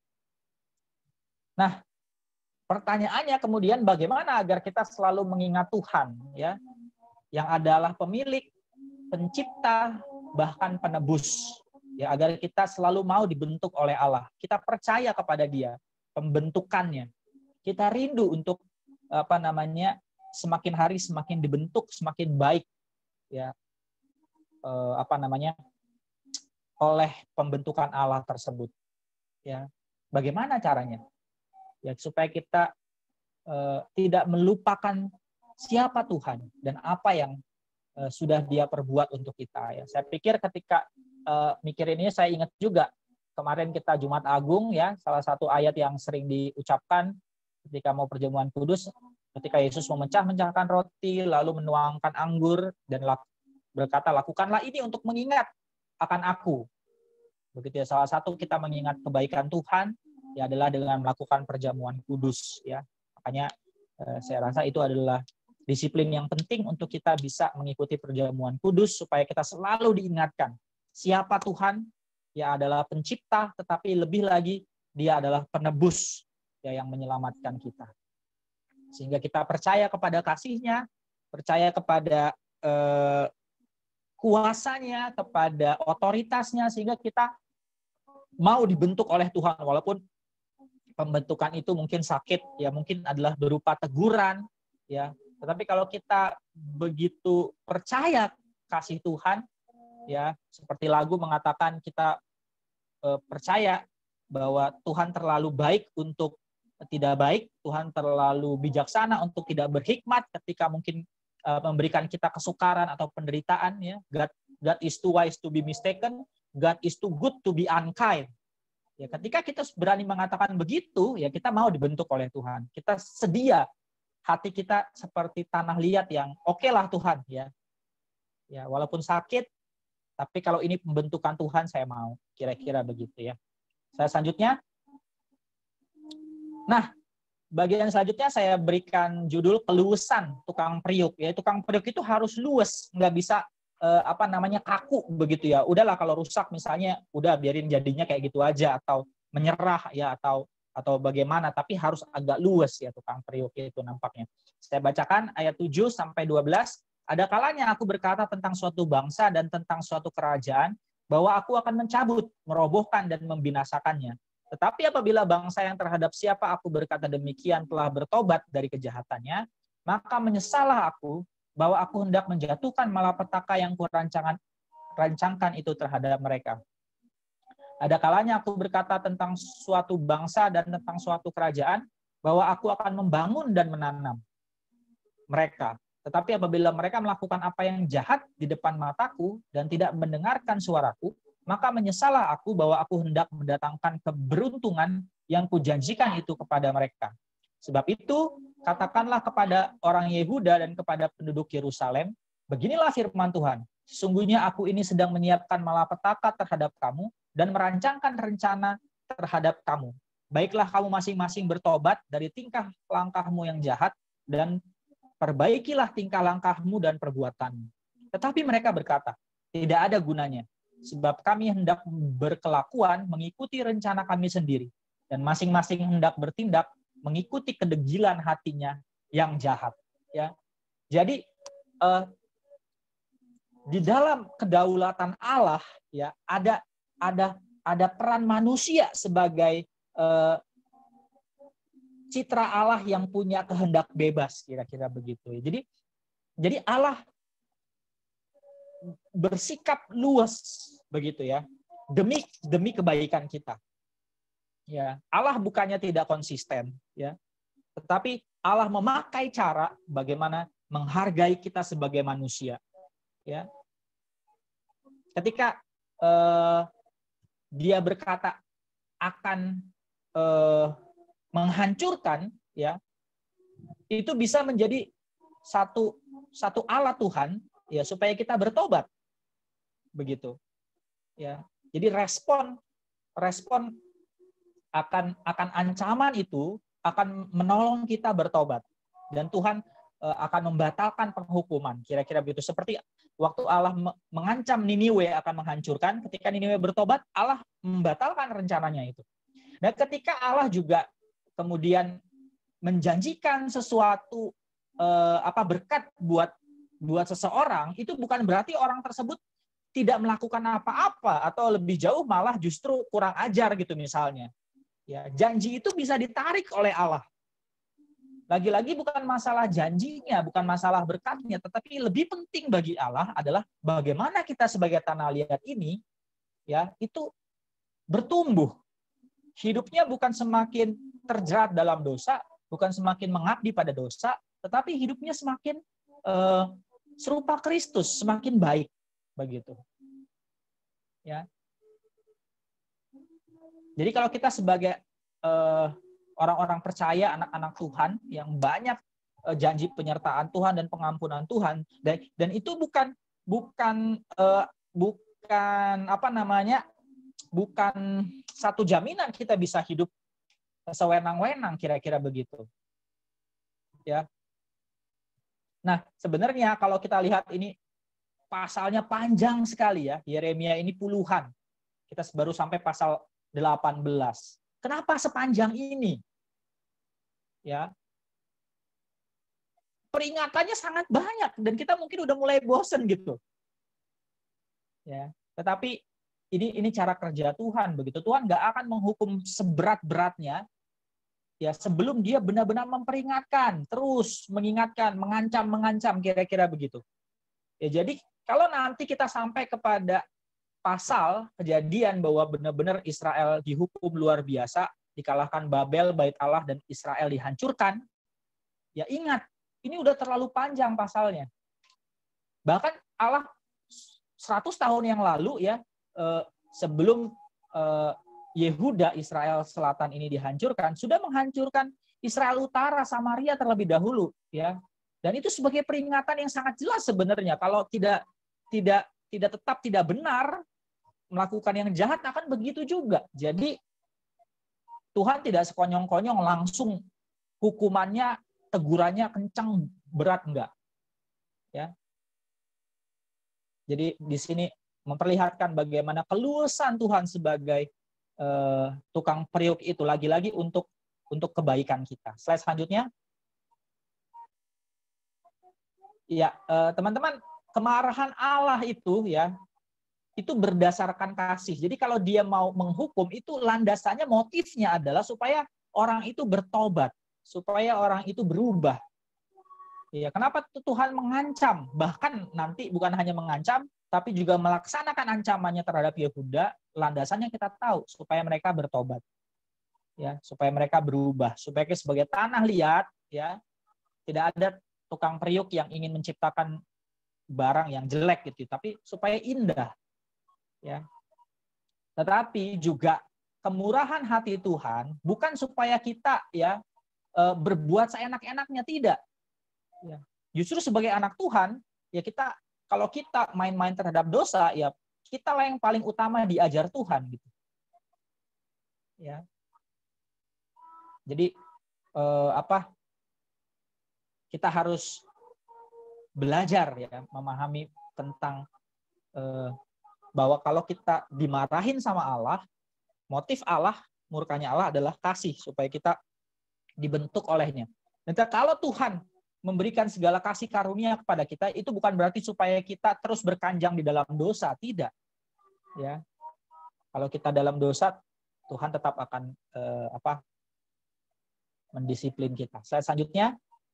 Nah, pertanyaannya kemudian bagaimana agar kita selalu mengingat Tuhan, ya, yang adalah pemilik, pencipta, bahkan penebus. Ya, agar kita selalu mau dibentuk oleh Allah. Kita percaya kepada Dia, pembentukannya. Kita rindu untuk apa namanya semakin hari semakin dibentuk, semakin baik, ya eh, apa namanya oleh pembentukan Allah tersebut. Ya, bagaimana caranya? Ya, supaya kita eh, tidak melupakan siapa Tuhan dan apa yang eh, sudah Dia perbuat untuk kita. Ya, saya pikir ketika Uh, mikirin ini saya ingat juga kemarin kita Jumat Agung ya, salah satu ayat yang sering diucapkan ketika mau perjamuan kudus, ketika Yesus memecah-mecahkan roti lalu menuangkan anggur dan lak, berkata lakukanlah ini untuk mengingat akan aku. Begitu ya, salah satu kita mengingat kebaikan Tuhan ya adalah dengan melakukan perjamuan kudus ya. Makanya uh, saya rasa itu adalah disiplin yang penting untuk kita bisa mengikuti perjamuan kudus supaya kita selalu diingatkan siapa Tuhan, ya adalah pencipta, tetapi lebih lagi dia adalah penebus ya yang menyelamatkan kita. Sehingga kita percaya kepada kasih-Nya, percaya kepada eh, kuasanya, kepada otoritasnya, sehingga kita mau dibentuk oleh Tuhan, walaupun pembentukan itu mungkin sakit, ya mungkin adalah berupa teguran, ya. Tetapi kalau kita begitu percaya kasih Tuhan, ya seperti lagu mengatakan kita e, percaya bahwa Tuhan terlalu baik untuk tidak baik, Tuhan terlalu bijaksana untuk tidak berhikmat ketika mungkin e, memberikan kita kesukaran atau penderitaan ya. God, God is too wise to be mistaken, God is too good to be unkind. Ya, ketika kita berani mengatakan begitu, ya kita mau dibentuk oleh Tuhan. Kita sedia hati kita seperti tanah liat yang oke okay lah Tuhan ya. Ya, walaupun sakit, tapi kalau ini pembentukan Tuhan, saya mau. Kira-kira begitu ya. Saya selanjutnya. Nah, bagian selanjutnya saya berikan judul keluasan tukang periuk. Ya, tukang periuk itu harus luwes, nggak bisa eh, apa namanya kaku begitu ya. Udahlah kalau rusak misalnya, udah biarin jadinya kayak gitu aja, atau menyerah ya, atau atau bagaimana, tapi harus agak luwes ya tukang periuk itu nampaknya. Saya bacakan ayat tujuh sampai dua belas. Ada kalanya aku berkata tentang suatu bangsa dan tentang suatu kerajaan, bahwa aku akan mencabut, merobohkan, dan membinasakannya. Tetapi apabila bangsa yang terhadap siapa aku berkata demikian telah bertobat dari kejahatannya, maka menyesallah aku bahwa aku hendak menjatuhkan malapetaka yang kurancangan rancangkan itu terhadap mereka. Ada kalanya aku berkata tentang suatu bangsa dan tentang suatu kerajaan, bahwa aku akan membangun dan menanam mereka. Tetapi apabila mereka melakukan apa yang jahat di depan mataku dan tidak mendengarkan suaraku, maka menyesallah aku bahwa aku hendak mendatangkan keberuntungan yang kujanjikan itu kepada mereka. Sebab itu, katakanlah kepada orang Yehuda dan kepada penduduk Yerusalem, beginilah firman Tuhan, sesungguhnya aku ini sedang menyiapkan malapetaka terhadap kamu dan merancangkan rencana terhadap kamu. Baiklah kamu masing-masing bertobat dari tingkah langkahmu yang jahat dan perbaikilah tingkah langkahmu dan perbuatanmu. Tetapi mereka berkata, tidak ada gunanya, sebab kami hendak berkelakuan mengikuti rencana kami sendiri, dan masing-masing hendak bertindak mengikuti kedegilan hatinya yang jahat. Ya, jadi eh, di dalam kedaulatan Allah ya ada ada ada peran manusia sebagai eh, citra Allah yang punya kehendak bebas, kira-kira begitu. Jadi, jadi Allah bersikap luas begitu ya, demi demi kebaikan kita. Ya, Allah bukannya tidak konsisten, ya, tetapi Allah memakai cara bagaimana menghargai kita sebagai manusia. Ya, ketika eh, Dia berkata akan eh, menghancurkan, ya, itu bisa menjadi satu satu alat Tuhan ya supaya kita bertobat, begitu. Ya, jadi respon respon akan akan ancaman itu akan menolong kita bertobat, dan Tuhan uh, akan membatalkan penghukuman, kira-kira begitu. Seperti waktu Allah mengancam Niniwe akan menghancurkan, ketika Niniwe bertobat, Allah membatalkan rencananya itu. Dan ketika Allah juga kemudian menjanjikan sesuatu eh, apa berkat buat buat seseorang, itu bukan berarti orang tersebut tidak melakukan apa-apa atau lebih jauh malah justru kurang ajar gitu misalnya. Ya, janji itu bisa ditarik oleh Allah. Lagi-lagi bukan masalah janjinya, bukan masalah berkatnya, tetapi lebih penting bagi Allah adalah bagaimana kita sebagai tanah liat ini ya itu bertumbuh. Hidupnya bukan semakin terjerat dalam dosa, bukan semakin mengabdi pada dosa, tetapi hidupnya semakin uh, serupa Kristus, semakin baik, begitu. Ya. Jadi kalau kita sebagai uh, orang-orang percaya, anak-anak Tuhan yang banyak uh, janji penyertaan Tuhan dan pengampunan Tuhan, dan dan itu bukan bukan uh, bukan apa namanya, bukan satu jaminan kita bisa hidup sewenang-wenang, kira-kira begitu. Ya. Nah, sebenarnya kalau kita lihat ini pasalnya panjang sekali ya. Yeremia ini puluhan. Kita baru sampai pasal delapan belas. Kenapa sepanjang ini? Ya. Peringatannya sangat banyak dan kita mungkin udah mulai bosen gitu. Ya, tetapi ini ini cara kerja Tuhan begitu. Tuhan nggak akan menghukum seberat-beratnya ya sebelum Dia benar-benar memperingatkan, terus mengingatkan, mengancam, mengancam, kira-kira begitu. Ya, jadi kalau nanti kita sampai kepada pasal kejadian bahwa benar-benar Israel dihukum luar biasa, dikalahkan Babel, Bait Allah, dan Israel dihancurkan, ya ingat, ini udah terlalu panjang pasalnya. Bahkan Allah seratus tahun yang lalu ya, sebelum Yehuda, Israel Selatan ini dihancurkan, sudah menghancurkan Israel Utara, Samaria terlebih dahulu, ya. Dan itu sebagai peringatan yang sangat jelas sebenarnya. Kalau tidak tidak tidak tetap tidak benar melakukan yang jahat akan begitu juga. Jadi Tuhan tidak sekonyong-konyong langsung hukumannya, tegurannya kencang, berat enggak. Ya. Jadi di sini memperlihatkan bagaimana keluasan Tuhan sebagai eh, tukang periuk itu lagi-lagi untuk untuk kebaikan kita. Slide selanjutnya. Ya, eh, teman-teman, kemarahan Allah itu ya itu berdasarkan kasih. Jadi kalau dia mau menghukum itu landasannya, motifnya adalah supaya orang itu bertobat, supaya orang itu berubah. Ya, kenapa Tuhan mengancam? Bahkan nanti bukan hanya mengancam, tapi juga melaksanakan ancamannya terhadap Yehuda. Landasannya kita tahu, supaya mereka bertobat, ya, supaya mereka berubah, supaya sebagai tanah liat, ya, tidak ada tukang periuk yang ingin menciptakan barang yang jelek gitu, tapi supaya indah, ya. Tetapi juga kemurahan hati Tuhan bukan supaya kita ya berbuat seenak-enaknya, tidak. Ya. Justru sebagai anak Tuhan, ya kita kalau kita main-main terhadap dosa, ya kita lah yang paling utama diajar Tuhan gitu. Ya. Jadi eh, apa? Kita harus belajar ya memahami tentang eh, bahwa kalau kita dimarahin sama Allah, motif Allah, murkanya Allah adalah kasih supaya kita dibentuk olehnya. Dan kalau Tuhan memberikan segala kasih karunia kepada kita, itu bukan berarti supaya kita terus berkanjang di dalam dosa, tidak. Ya, kalau kita dalam dosa, Tuhan tetap akan eh, apa? mendisiplin kita. Saya selanjutnya.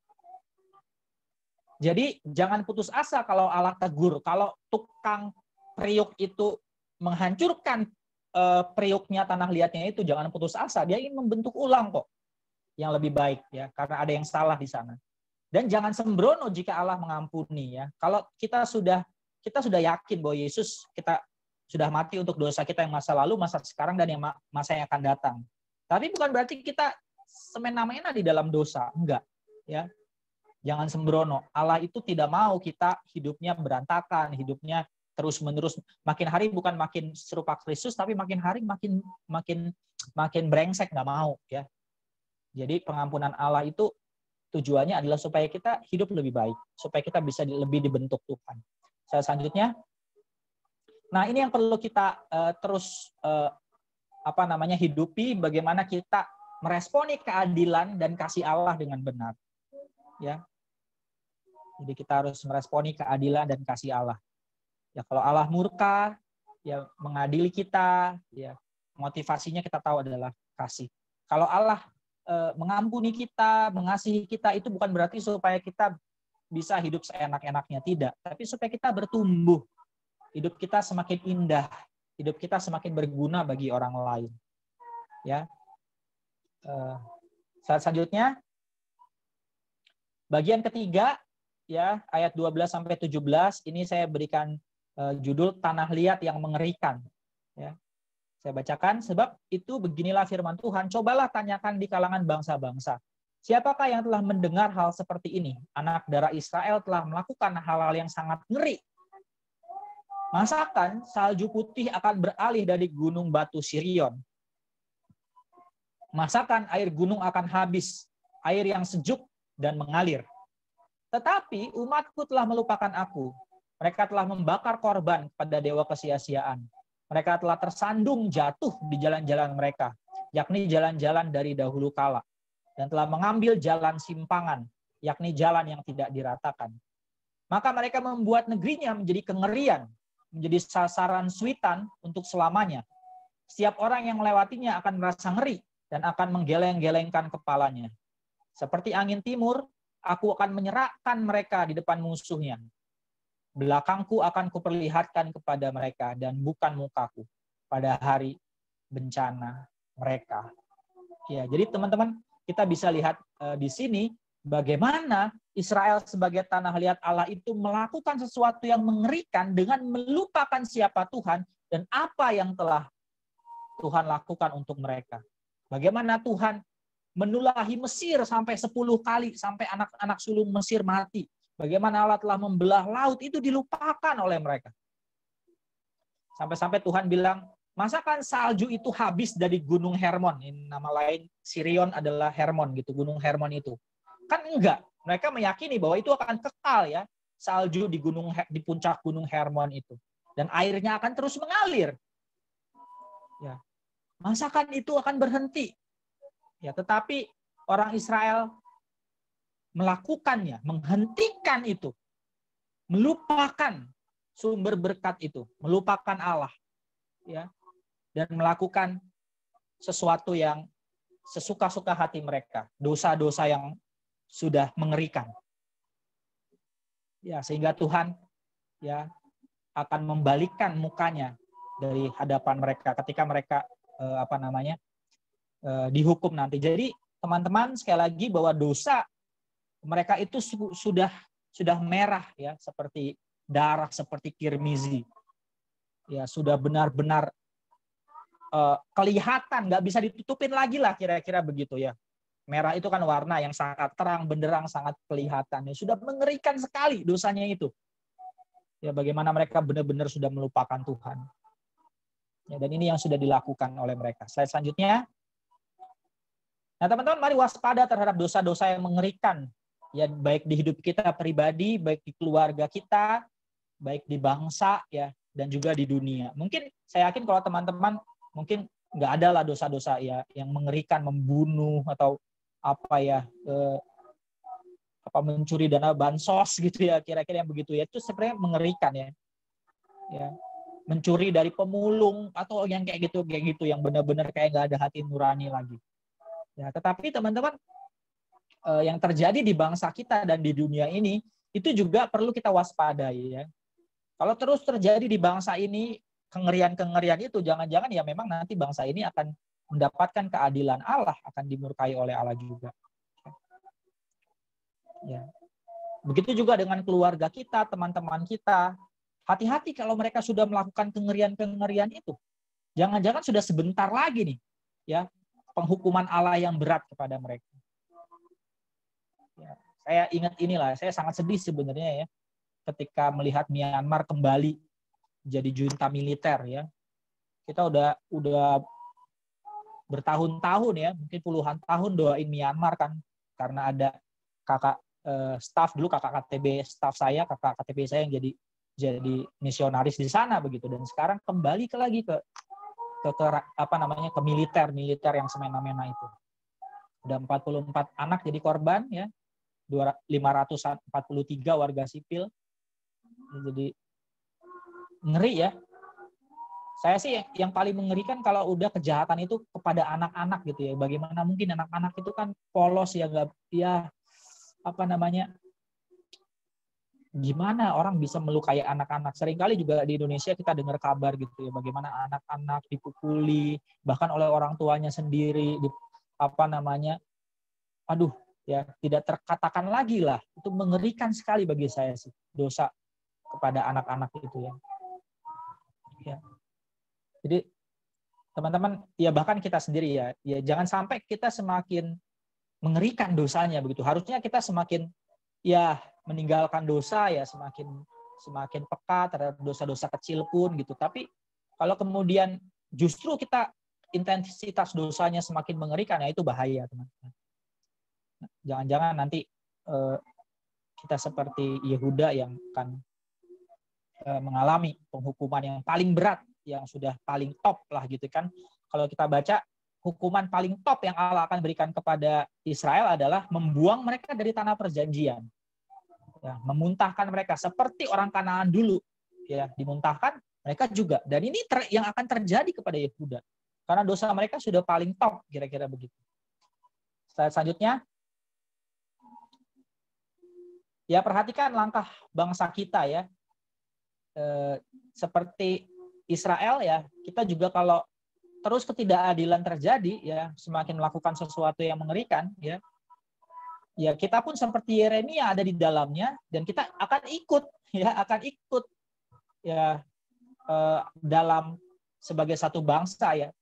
Jadi jangan putus asa kalau Allah tegur. Kalau tukang periuk itu menghancurkan eh, periuknya, tanah liatnya itu, jangan putus asa. Dia ingin membentuk ulang kok yang lebih baik ya, karena ada yang salah di sana. Dan jangan sembrono jika Allah mengampuni ya. Kalau kita sudah kita sudah yakin bahwa Yesus kita sudah mati untuk dosa kita yang masa lalu, masa sekarang, dan yang masa yang akan datang. Tapi bukan berarti kita semena-mena di dalam dosa, enggak ya. Jangan sembrono. Allah itu tidak mau kita hidupnya berantakan, hidupnya terus-menerus makin hari bukan makin serupa Kristus, tapi makin hari makin makin makin brengsek, nggak mau ya. Jadi pengampunan Allah itu tujuannya adalah supaya kita hidup lebih baik, supaya kita bisa lebih dibentuk Tuhan. Saya selanjutnya. Nah, ini yang perlu kita uh, terus uh, apa namanya hidupi, bagaimana kita meresponi keadilan dan kasih Allah dengan benar. Ya. Jadi kita harus meresponi keadilan dan kasih Allah. Ya, kalau Allah murka, ya mengadili kita, ya motivasinya kita tahu adalah kasih. Kalau Allah mengampuni kita, mengasihi kita, itu bukan berarti supaya kita bisa hidup seenak-enaknya, tidak. Tapi supaya kita bertumbuh, hidup kita semakin indah, hidup kita semakin berguna bagi orang lain. Ya, uh, saat selanjutnya, bagian ketiga, ya ayat dua belas sampai tujuh belas, ini saya berikan uh, judul tanah liat yang mengerikan. Ya. Saya bacakan, sebab itu beginilah firman Tuhan, cobalah tanyakan di kalangan bangsa-bangsa. Siapakah yang telah mendengar hal seperti ini? Anak darah Israel telah melakukan hal-hal yang sangat ngeri. Masakan salju putih akan beralih dari gunung batu Sirion. Masakan air gunung akan habis, air yang sejuk dan mengalir. Tetapi umatku telah melupakan aku. Mereka telah membakar korban pada dewa kesia-siaan. Mereka telah tersandung jatuh di jalan-jalan mereka, yakni jalan-jalan dari dahulu kala, dan telah mengambil jalan simpangan, yakni jalan yang tidak diratakan. Maka mereka membuat negerinya menjadi kengerian, menjadi sasaran suitan untuk selamanya. Setiap orang yang melewatinya akan merasa ngeri dan akan menggeleng-gelengkan kepalanya. Seperti angin timur, aku akan menyerahkan mereka di depan musuhnya. Belakangku akan kuperlihatkan kepada mereka dan bukan mukaku pada hari bencana mereka. Ya, jadi teman-teman, kita bisa lihat uh, di sini bagaimana Israel sebagai tanah liat Allah itu melakukan sesuatu yang mengerikan dengan melupakan siapa Tuhan dan apa yang telah Tuhan lakukan untuk mereka. Bagaimana Tuhan menulahi Mesir sampai sepuluh kali, sampai anak-anak sulung Mesir mati. Bagaimana Allah telah membelah laut, itu dilupakan oleh mereka. Sampai-sampai Tuhan bilang, Masakan salju itu habis dari Gunung Hermon, ini nama lain Sirion adalah Hermon gitu, Gunung Hermon itu. Kan enggak, mereka meyakini bahwa itu akan kekal ya, salju di gunung di puncak Gunung Hermon itu, dan airnya akan terus mengalir. Ya, masakan itu akan berhenti. Ya, tetapi orang Israel melakukannya, menghentikan itu, melupakan sumber berkat itu, melupakan Allah, ya, dan melakukan sesuatu yang sesuka-suka hati mereka, dosa-dosa yang sudah mengerikan. Ya, sehingga Tuhan ya akan membalikkan mukanya dari hadapan mereka ketika mereka eh, apa namanya eh, dihukum nanti. Jadi teman-teman sekali lagi bahwa dosa mereka itu su- sudah sudah merah ya, seperti darah, seperti kirmizi. Ya, sudah benar-benar uh, kelihatan, nggak bisa ditutupin lagi lah, kira-kira begitu ya. Merah itu kan warna yang sangat terang, benderang, sangat kelihatan. Ya, sudah mengerikan sekali dosanya itu. Ya, bagaimana mereka benar-benar sudah melupakan Tuhan. Ya, dan ini yang sudah dilakukan oleh mereka. Slide selanjutnya. Nah, teman-teman, mari waspada terhadap dosa-dosa yang mengerikan. Ya, baik di hidup kita pribadi, baik di keluarga kita, baik di bangsa, ya, dan juga di dunia. Mungkin saya yakin kalau teman-teman mungkin nggak ada lah dosa-dosa ya yang mengerikan, membunuh atau apa ya, eh, apa mencuri dana bansos gitu ya, kira-kira yang begitu ya, itu sebenarnya mengerikan ya. Ya, mencuri dari pemulung atau yang kayak gitu kayak gitu yang benar-benar kayak nggak ada hati nurani lagi. Ya, tetapi teman-teman, yang terjadi di bangsa kita dan di dunia ini itu juga perlu kita waspadai ya. Kalau terus terjadi di bangsa ini kengerian-kengerian itu, jangan-jangan ya memang nanti bangsa ini akan mendapatkan keadilan Allah, akan dimurkai oleh Allah juga. Ya. Begitu juga dengan keluarga kita, teman-teman kita. Hati-hati kalau mereka sudah melakukan kengerian-kengerian itu. Jangan-jangan sudah sebentar lagi nih ya penghukuman Allah yang berat kepada mereka. Ya, saya ingat inilah, saya sangat sedih sebenarnya ya ketika melihat Myanmar kembali jadi junta militer ya. Kita udah udah bertahun-tahun ya, mungkin puluhan tahun doain Myanmar kan, karena ada kakak eh, staf dulu, kakak K T B staf saya, kakak K T B saya yang jadi jadi misionaris di sana begitu, dan sekarang kembali ke lagi ke ke, ke apa namanya ke militer militer yang semena-mena itu. Udah empat puluh empat anak jadi korban ya. lima ratus empat puluh tiga warga sipil. Jadi ngeri ya. Saya sih yang paling mengerikan kalau udah kejahatan itu kepada anak-anak gitu ya. Bagaimana mungkin anak-anak itu kan polos ya, gak, ya apa namanya, gimana orang bisa melukai anak-anak. Seringkali juga di Indonesia kita dengar kabar gitu ya, bagaimana anak-anak dipukuli bahkan oleh orang tuanya sendiri, di, apa namanya, aduh ya, tidak terkatakan lagi lah. Itu mengerikan sekali bagi saya sih, dosa kepada anak-anak itu ya. Ya. Jadi teman-teman, ya bahkan kita sendiri ya, ya jangan sampai kita semakin mengerikan dosanya begitu. Harusnya kita semakin ya meninggalkan dosa ya, semakin semakin peka terhadap dosa-dosa kecil pun gitu. Tapi kalau kemudian justru kita intensitas dosanya semakin mengerikan, ya itu bahaya teman-teman. Jangan-jangan nanti eh, kita seperti Yehuda yang akan eh, mengalami penghukuman yang paling berat, yang sudah paling top lah gitu kan. Kalau kita baca, hukuman paling top yang Allah akan berikan kepada Israel adalah membuang mereka dari tanah perjanjian. Ya, memuntahkan mereka seperti orang Kanaan dulu. Ya, dimuntahkan mereka juga. Dan ini ter, yang akan terjadi kepada Yehuda. Karena dosa mereka sudah paling top, kira-kira begitu. Slide selanjutnya. Ya, perhatikan langkah bangsa kita ya. E, seperti Israel ya, kita juga kalau terus ketidakadilan terjadi ya, semakin melakukan sesuatu yang mengerikan ya. Ya, kita pun seperti Yeremia ada di dalamnya, dan kita akan ikut ya, akan ikut ya e, dalam sebagai satu bangsa ya,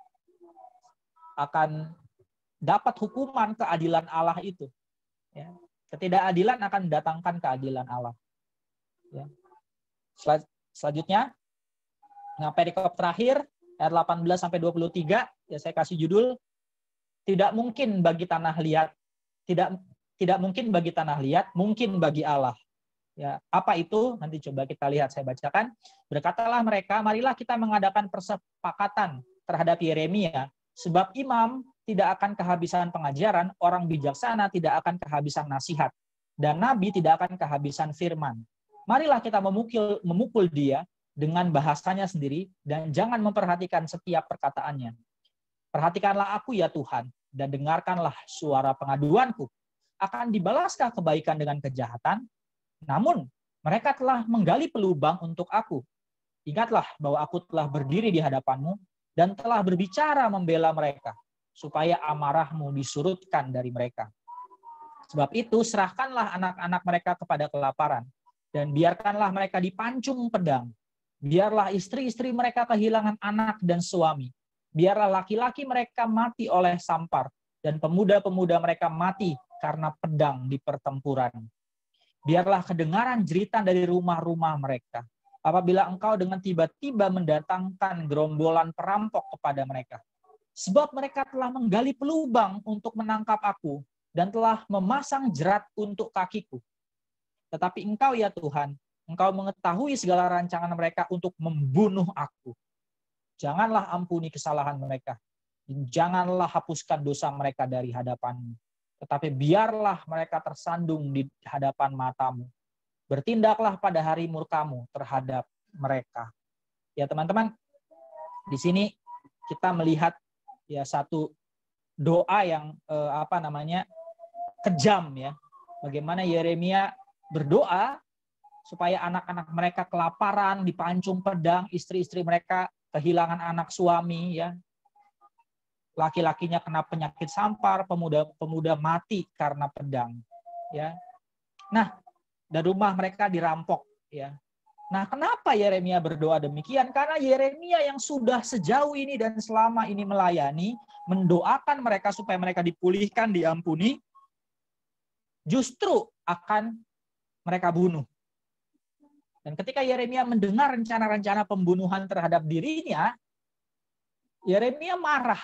akan dapat hukuman keadilan Allah itu. Ya. Ketidakadilan akan mendatangkan keadilan Allah. Ya. Sel- selanjutnya, nah perikop terakhir, ayat delapan belas sampai dua puluh tiga, ya saya kasih judul, tidak mungkin bagi tanah liat, tidak tidak mungkin bagi tanah liat, mungkin bagi Allah. Ya, apa itu? Nanti coba kita lihat, saya bacakan. Berkatalah mereka, marilah kita mengadakan persepakatan terhadap Yeremia, sebab imam tidak akan kehabisan pengajaran, orang bijaksana tidak akan kehabisan nasihat, dan nabi tidak akan kehabisan firman. Marilah kita memukul, memukul dia dengan bahasanya sendiri, dan jangan memperhatikan setiap perkataannya. Perhatikanlah aku ya Tuhan, dan dengarkanlah suara pengaduanku. Akan dibalaskah kebaikan dengan kejahatan? Namun, mereka telah menggali pelubang untuk aku. Ingatlah bahwa aku telah berdiri di hadapanmu dan telah berbicara membela mereka, supaya amarahmu disurutkan dari mereka. Sebab itu, serahkanlah anak-anak mereka kepada kelaparan, dan biarkanlah mereka dipancung pedang. Biarlah istri-istri mereka kehilangan anak dan suami. Biarlah laki-laki mereka mati oleh sampar, dan pemuda-pemuda mereka mati karena pedang di pertempuran. Biarlah kedengaran jeritan dari rumah-rumah mereka, apabila engkau dengan tiba-tiba mendatangkan gerombolan perampok kepada mereka. Sebab mereka telah menggali pelubang untuk menangkap aku, dan telah memasang jerat untuk kakiku. Tetapi engkau ya Tuhan, engkau mengetahui segala rancangan mereka untuk membunuh aku. Janganlah ampuni kesalahan mereka, janganlah hapuskan dosa mereka dari hadapanmu. Tetapi biarlah mereka tersandung di hadapan matamu. Bertindaklah pada hari murkamu terhadap mereka. Ya teman-teman, di sini kita melihat ya satu doa yang eh, apa namanya kejam ya. Bagaimana Yeremia berdoa supaya anak-anak mereka kelaparan, dipancung pedang, istri-istri mereka kehilangan anak suami ya. Laki-lakinya kena penyakit sampar, pemuda-pemuda mati karena pedang, ya. Nah, dan rumah mereka dirampok, ya. Nah, kenapa Yeremia berdoa demikian? Karena Yeremia yang sudah sejauh ini dan selama ini melayani, mendoakan mereka supaya mereka dipulihkan, diampuni, justru akan mereka bunuh. Dan ketika Yeremia mendengar rencana-rencana pembunuhan terhadap dirinya, Yeremia marah.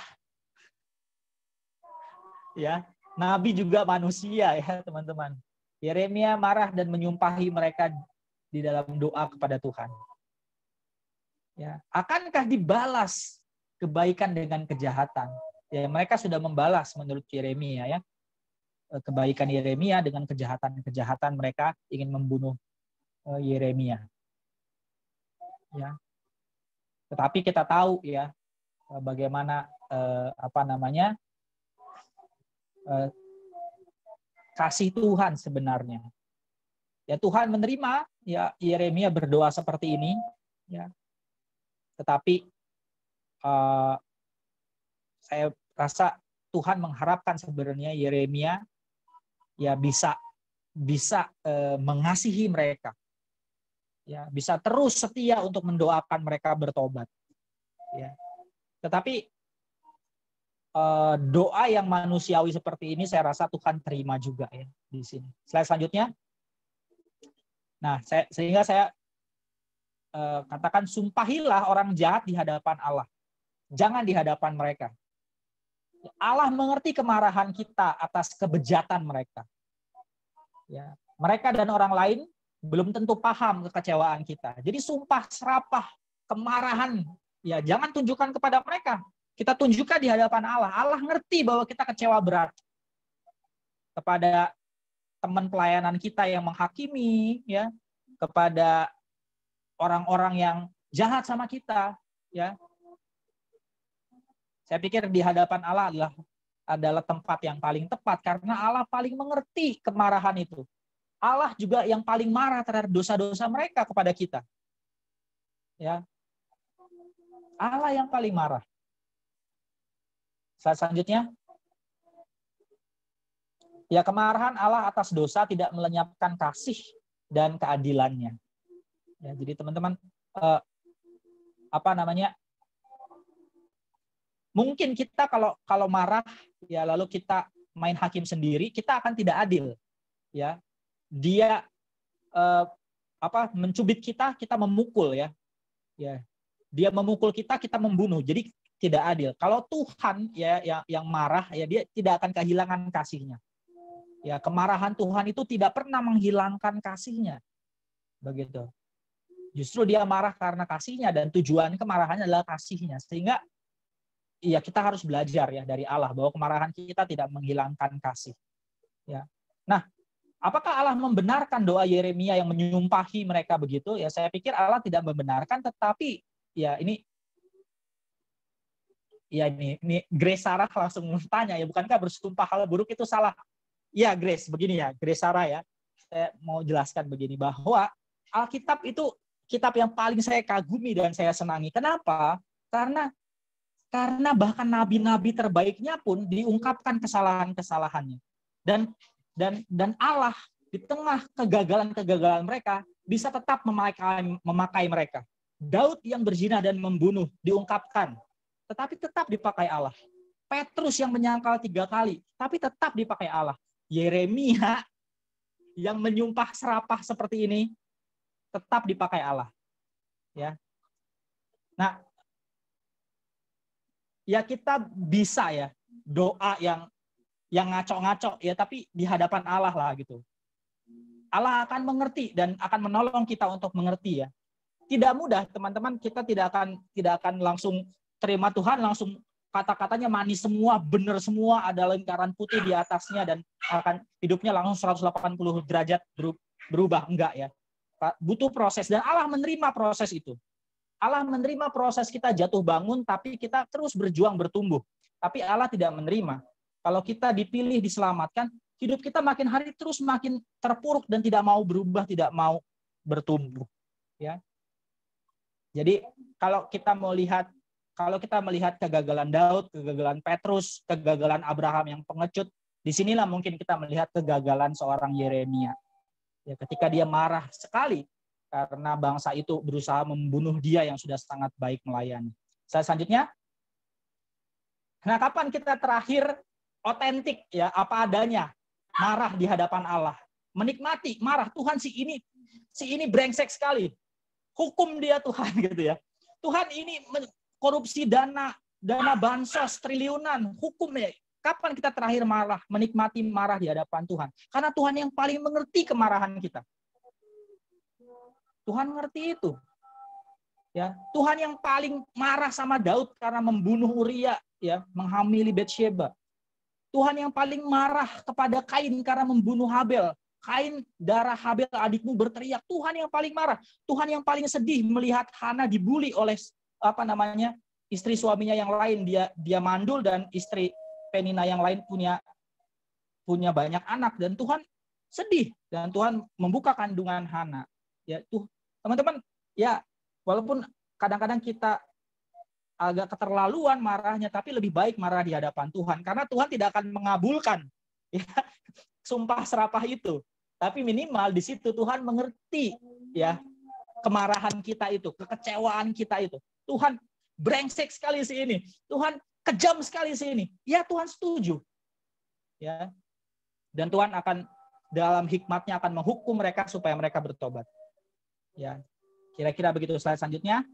Ya, nabi juga manusia ya, teman-teman. Yeremia marah dan menyumpahi mereka di dalam doa kepada Tuhan. Ya, akankah dibalas kebaikan dengan kejahatan? Ya, mereka sudah membalas menurut Yeremia ya. Kebaikan Yeremia dengan kejahatan-kejahatan mereka ingin membunuh Yeremia. Ya. Tetapi kita tahu ya bagaimana eh, apa namanya? kasih Tuhan sebenarnya. Ya Tuhan menerima ya Yeremia berdoa seperti ini ya. Tetapi uh, saya rasa Tuhan mengharapkan sebenarnya Yeremia ya bisa bisa uh, mengasihi mereka. Ya, bisa terus setia untuk mendoakan mereka bertobat. Ya. Tetapi doa yang manusiawi seperti ini saya rasa Tuhan terima juga ya di sini. Slide selanjutnya. Nah, saya, sehingga saya eh, katakan sumpahilah orang jahat di hadapan Allah. Jangan di hadapan mereka. Allah mengerti kemarahan kita atas kebejatan mereka. Ya, mereka dan orang lain belum tentu paham kekecewaan kita. Jadi sumpah serapah, kemarahan, ya jangan tunjukkan kepada mereka. Kita tunjukkan di hadapan Allah. Allah ngerti bahwa kita kecewa berat kepada teman pelayanan kita yang menghakimi, ya, kepada orang-orang yang jahat sama kita, ya. Saya pikir di hadapan Allah adalah adalah tempat yang paling tepat karena Allah paling mengerti kemarahan itu. Allah juga yang paling marah terhadap dosa-dosa mereka kepada kita. Ya. Allah yang paling marah. Slide selanjutnya. Ya, kemarahan Allah atas dosa tidak melenyapkan kasih dan keadilannya. Ya, jadi teman-teman eh, apa namanya? Mungkin kita kalau kalau marah ya lalu kita main hakim sendiri, kita akan tidak adil. Ya. Dia eh, apa mencubit kita, kita memukul ya. Ya. dia memukul kita, kita membunuh. Jadi tidak adil. Kalau Tuhan ya yang, yang marah, ya dia tidak akan kehilangan kasihnya. Ya, kemarahan Tuhan itu tidak pernah menghilangkan kasihnya. Begitu. Justru dia marah karena kasihnya, dan tujuan kemarahannya adalah kasihnya. Sehingga ya kita harus belajar ya dari Allah bahwa kemarahan kita tidak menghilangkan kasih. Ya. Nah, apakah Allah membenarkan doa Yeremia yang menyumpahi mereka begitu? Ya, saya pikir Allah tidak membenarkan, tetapi ya ini ya ini ini Grace Sarah langsung tanya, ya bukankah bersumpah hal buruk itu salah? Ya Grace, begini ya, Grace Sarah ya. Saya mau jelaskan begini bahwa Alkitab itu kitab yang paling saya kagumi dan saya senangi. Kenapa? Karena karena bahkan nabi-nabi terbaiknya pun diungkapkan kesalahan-kesalahannya. Dan dan dan Allah di tengah kegagalan-kegagalan mereka bisa tetap memakai memakai mereka. Daud yang berzina dan membunuh diungkapkan, tetapi tetap dipakai Allah. Petrus yang menyangkal tiga kali, tapi tetap dipakai Allah. Yeremia yang menyumpah serapah seperti ini, tetap dipakai Allah. Ya. Nah, ya kita bisa ya doa yang yang ngaco-ngaco ya, tapi di hadapan Allah lah gitu. Allah akan mengerti dan akan menolong kita untuk mengerti ya. Tidak mudah teman-teman, kita tidak akan tidak akan langsung terima Tuhan langsung kata-katanya manis semua, benar semua, ada lingkaran putih di atasnya dan akan hidupnya langsung seratus delapan puluh derajat berubah. Enggak ya. Butuh proses dan Allah menerima proses itu. Allah menerima proses kita jatuh bangun tapi kita terus berjuang bertumbuh. Tapi Allah tidak menerima kalau kita dipilih diselamatkan, hidup kita makin hari terus makin terpuruk dan tidak mau berubah, tidak mau bertumbuh. Ya. Jadi kalau kita mau lihat Kalau kita melihat kegagalan Daud, kegagalan Petrus, kegagalan Abraham yang pengecut, disinilah mungkin kita melihat kegagalan seorang Yeremia. Ya, ketika dia marah sekali karena bangsa itu berusaha membunuh dia yang sudah sangat baik melayani. Selanjutnya, nah kapan kita terakhir otentik ya apa adanya marah di hadapan Allah, menikmati marah Tuhan si ini si ini brengsek sekali, hukum dia Tuhan gitu ya. Tuhan ini korupsi dana, dana bansos triliunan, hukum ya. Kapan kita terakhir marah, menikmati marah di hadapan Tuhan? Karena Tuhan yang paling mengerti kemarahan kita. Tuhan mengerti itu. Ya, Tuhan yang paling marah sama Daud karena membunuh Uria, ya, menghamili Batsheba. Tuhan yang paling marah kepada Kain karena membunuh Habel. Kain, darah Habel adikmu berteriak. Tuhan yang paling marah. Tuhan yang paling sedih melihat Hana dibully oleh apa namanya istri suaminya yang lain, dia dia mandul dan istri Penina yang lain punya punya banyak anak dan Tuhan sedih dan Tuhan membuka kandungan Hana. Ya tuh teman-teman ya walaupun kadang-kadang kita agak keterlaluan marahnya, tapi lebih baik marah di hadapan Tuhan karena Tuhan tidak akan mengabulkan ya, sumpah serapah itu. Tapi minimal di situ Tuhan mengerti ya kemarahan kita itu, kekecewaan kita itu. Tuhan brengsek sekali sih ini. Tuhan kejam sekali sih ini. Ya Tuhan setuju. Ya. Dan Tuhan akan dalam hikmatnya akan menghukum mereka supaya mereka bertobat. Ya. Kira-kira begitu. Slide selanjutnya.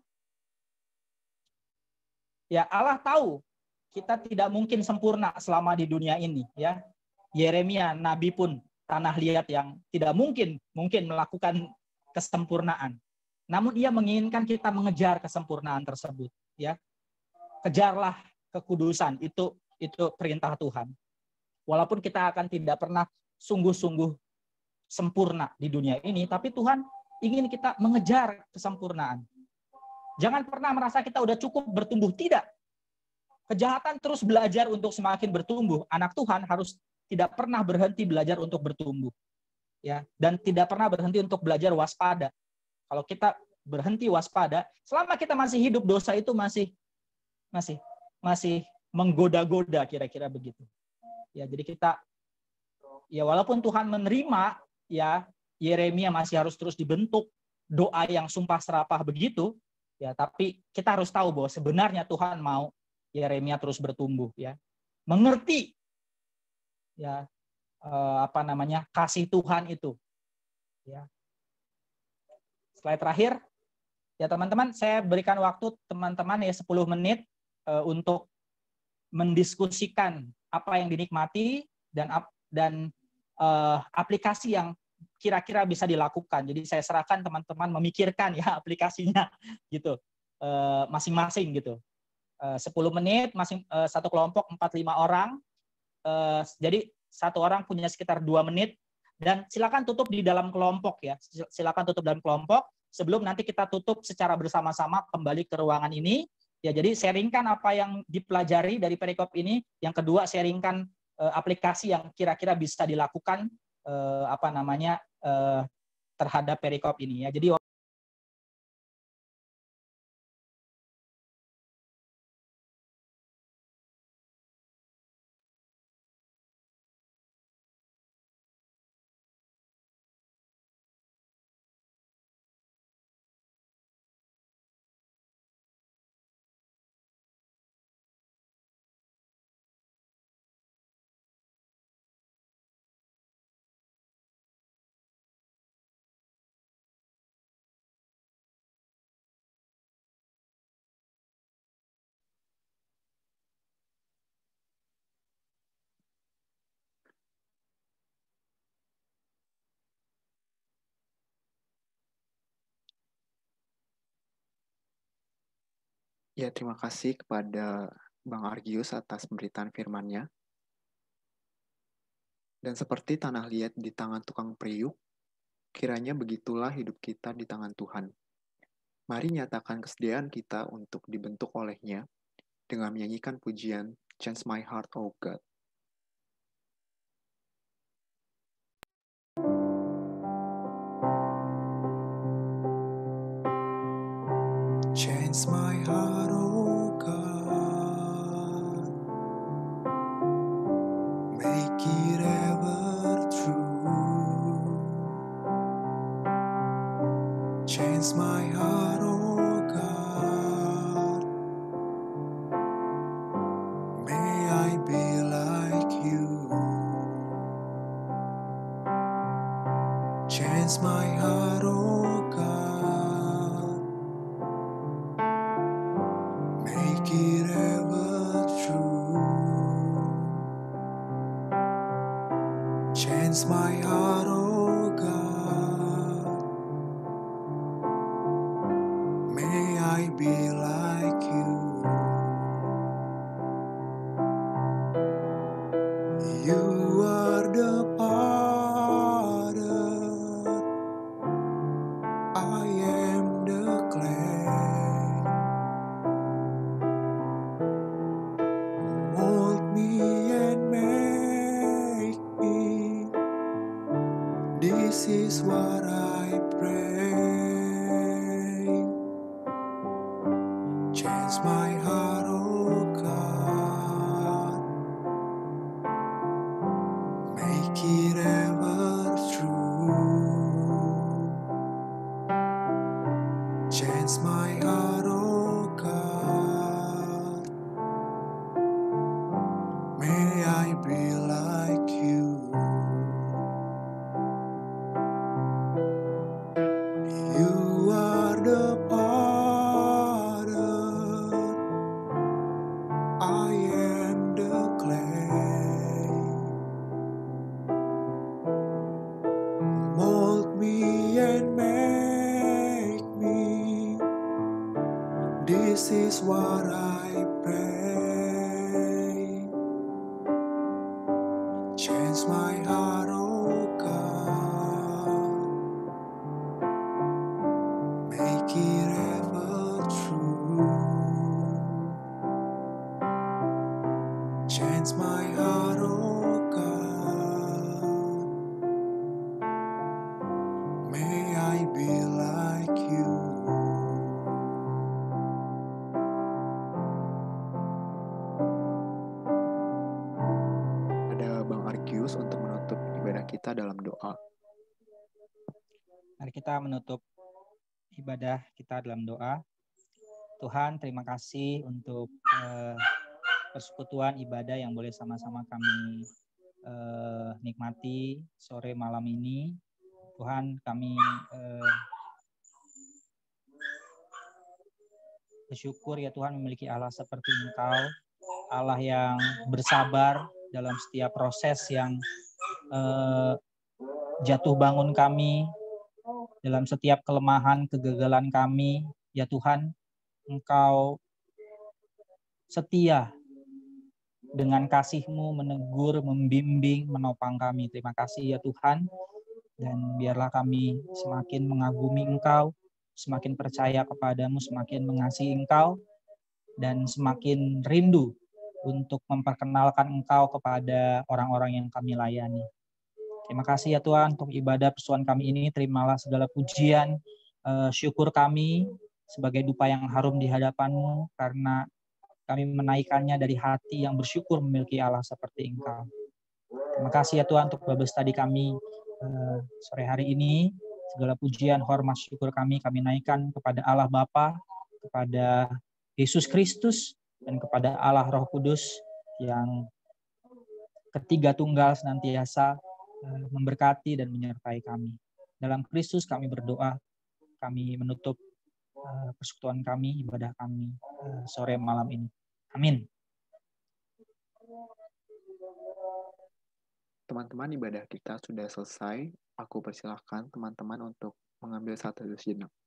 Ya, Allah tahu kita tidak mungkin sempurna selama di dunia ini, ya. Yeremia nabi pun tanah liat yang tidak mungkin mungkin melakukan kesempurnaan. Namun ia menginginkan kita mengejar kesempurnaan tersebut, ya. Kejarlah kekudusan, itu itu perintah Tuhan. Walaupun kita akan tidak pernah sungguh-sungguh sempurna di dunia ini, tapi Tuhan ingin kita mengejar kesempurnaan. Jangan pernah merasa kita udah cukup bertumbuh, tidak. Kejahatan terus belajar untuk semakin bertumbuh. Anak Tuhan harus tidak pernah berhenti belajar untuk bertumbuh, ya, dan tidak pernah berhenti untuk belajar waspada. Kalau kita berhenti waspada, selama kita masih hidup, dosa itu masih masih masih menggoda-goda, kira-kira begitu. Ya, jadi kita ya walaupun Tuhan menerima, ya Yeremia masih harus terus dibentuk, doa yang sumpah serapah begitu, ya, tapi kita harus tahu bahwa sebenarnya Tuhan mau Yeremia terus bertumbuh, ya. Mengerti ya eh, apa namanya kasih Tuhan itu. Ya. Slide terakhir, Ya teman-teman, saya berikan waktu teman-teman ya sepuluh menit uh, untuk mendiskusikan apa yang dinikmati dan dan uh, aplikasi yang kira-kira bisa dilakukan. Jadi saya serahkan teman-teman memikirkan ya aplikasinya gitu uh, masing-masing gitu. Uh, sepuluh menit, masing uh, satu kelompok empat lima orang. Uh, jadi satu orang punya sekitar dua menit dan silakan tutup di dalam kelompok ya. Silakan tutup dalam kelompok. Sebelum nanti kita tutup secara bersama-sama kembali ke ruangan ini, ya jadi sharingkan apa yang dipelajari dari perikop ini. Yang kedua, sharingkan uh, aplikasi yang kira-kira bisa dilakukan uh, apa namanya uh, terhadap perikop ini ya. Jadi Ya, terima kasih kepada Bang Argius atas pemberitaan firman-Nya. Dan seperti tanah liat di tangan tukang periuk, kiranya begitulah hidup kita di tangan Tuhan. Mari nyatakan kesediaan kita untuk dibentuk oleh-Nya dengan menyanyikan pujian Change My Heart, Oh God. Change my heart, oh God, make it ever true. Change my heart, oh God, may I be like you. Change my heart, oh God, make it ever true. Change my heart, oh God, may I be like you. You are the potter, I am the clay. Mold me and make me, this is what I pray. Change my heart, oh God, make it ever true. Change my heart, oh God, may I be like you. You are the potter, I am the clay. Mold me and make me, this is what I pray. Change my heart, oh God, make it ever true. Change my heart, oh God, may I be like you. Ada Bang Argius untuk menutup ibadah kita dalam doa. mari kita menutup ibadah kita dalam doa. Tuhan, terima kasih untuk uh, persekutuan ibadah yang boleh sama-sama kami uh, nikmati sore malam ini. Tuhan, kami uh, bersyukur ya Tuhan memiliki Allah seperti Engkau, Allah yang bersabar dalam setiap proses yang eh, jatuh bangun kami, dalam setiap kelemahan, kegagalan kami. Ya Tuhan, Engkau setia dengan kasih-Mu menegur, membimbing, menopang kami. Terima kasih ya Tuhan. Dan biarlah kami semakin mengagumi Engkau, semakin percaya kepadamu, semakin mengasihi Engkau, dan semakin rindu untuk memperkenalkan Engkau kepada orang-orang yang kami layani. Terima kasih ya Tuhan untuk ibadah persuan kami ini. Terimalah segala pujian, uh, syukur kami sebagai dupa yang harum di hadapan-Mu, karena kami menaikkannya dari hati yang bersyukur memiliki Allah seperti Engkau. Terima kasih ya Tuhan untuk Bible study kami uh, sore hari ini. Segala pujian, hormat, syukur kami kami naikkan kepada Allah Bapa, kepada Yesus Kristus, dan kepada Allah Roh Kudus yang ketiga tunggal senantiasa uh, memberkati dan menyertai kami. Dalam Kristus kami berdoa, kami menutup uh, persekutuan kami, ibadah kami uh, sore malam ini. Amin. Teman-teman, ibadah kita sudah selesai. Aku persilahkan teman-teman untuk mengambil satu sejenak.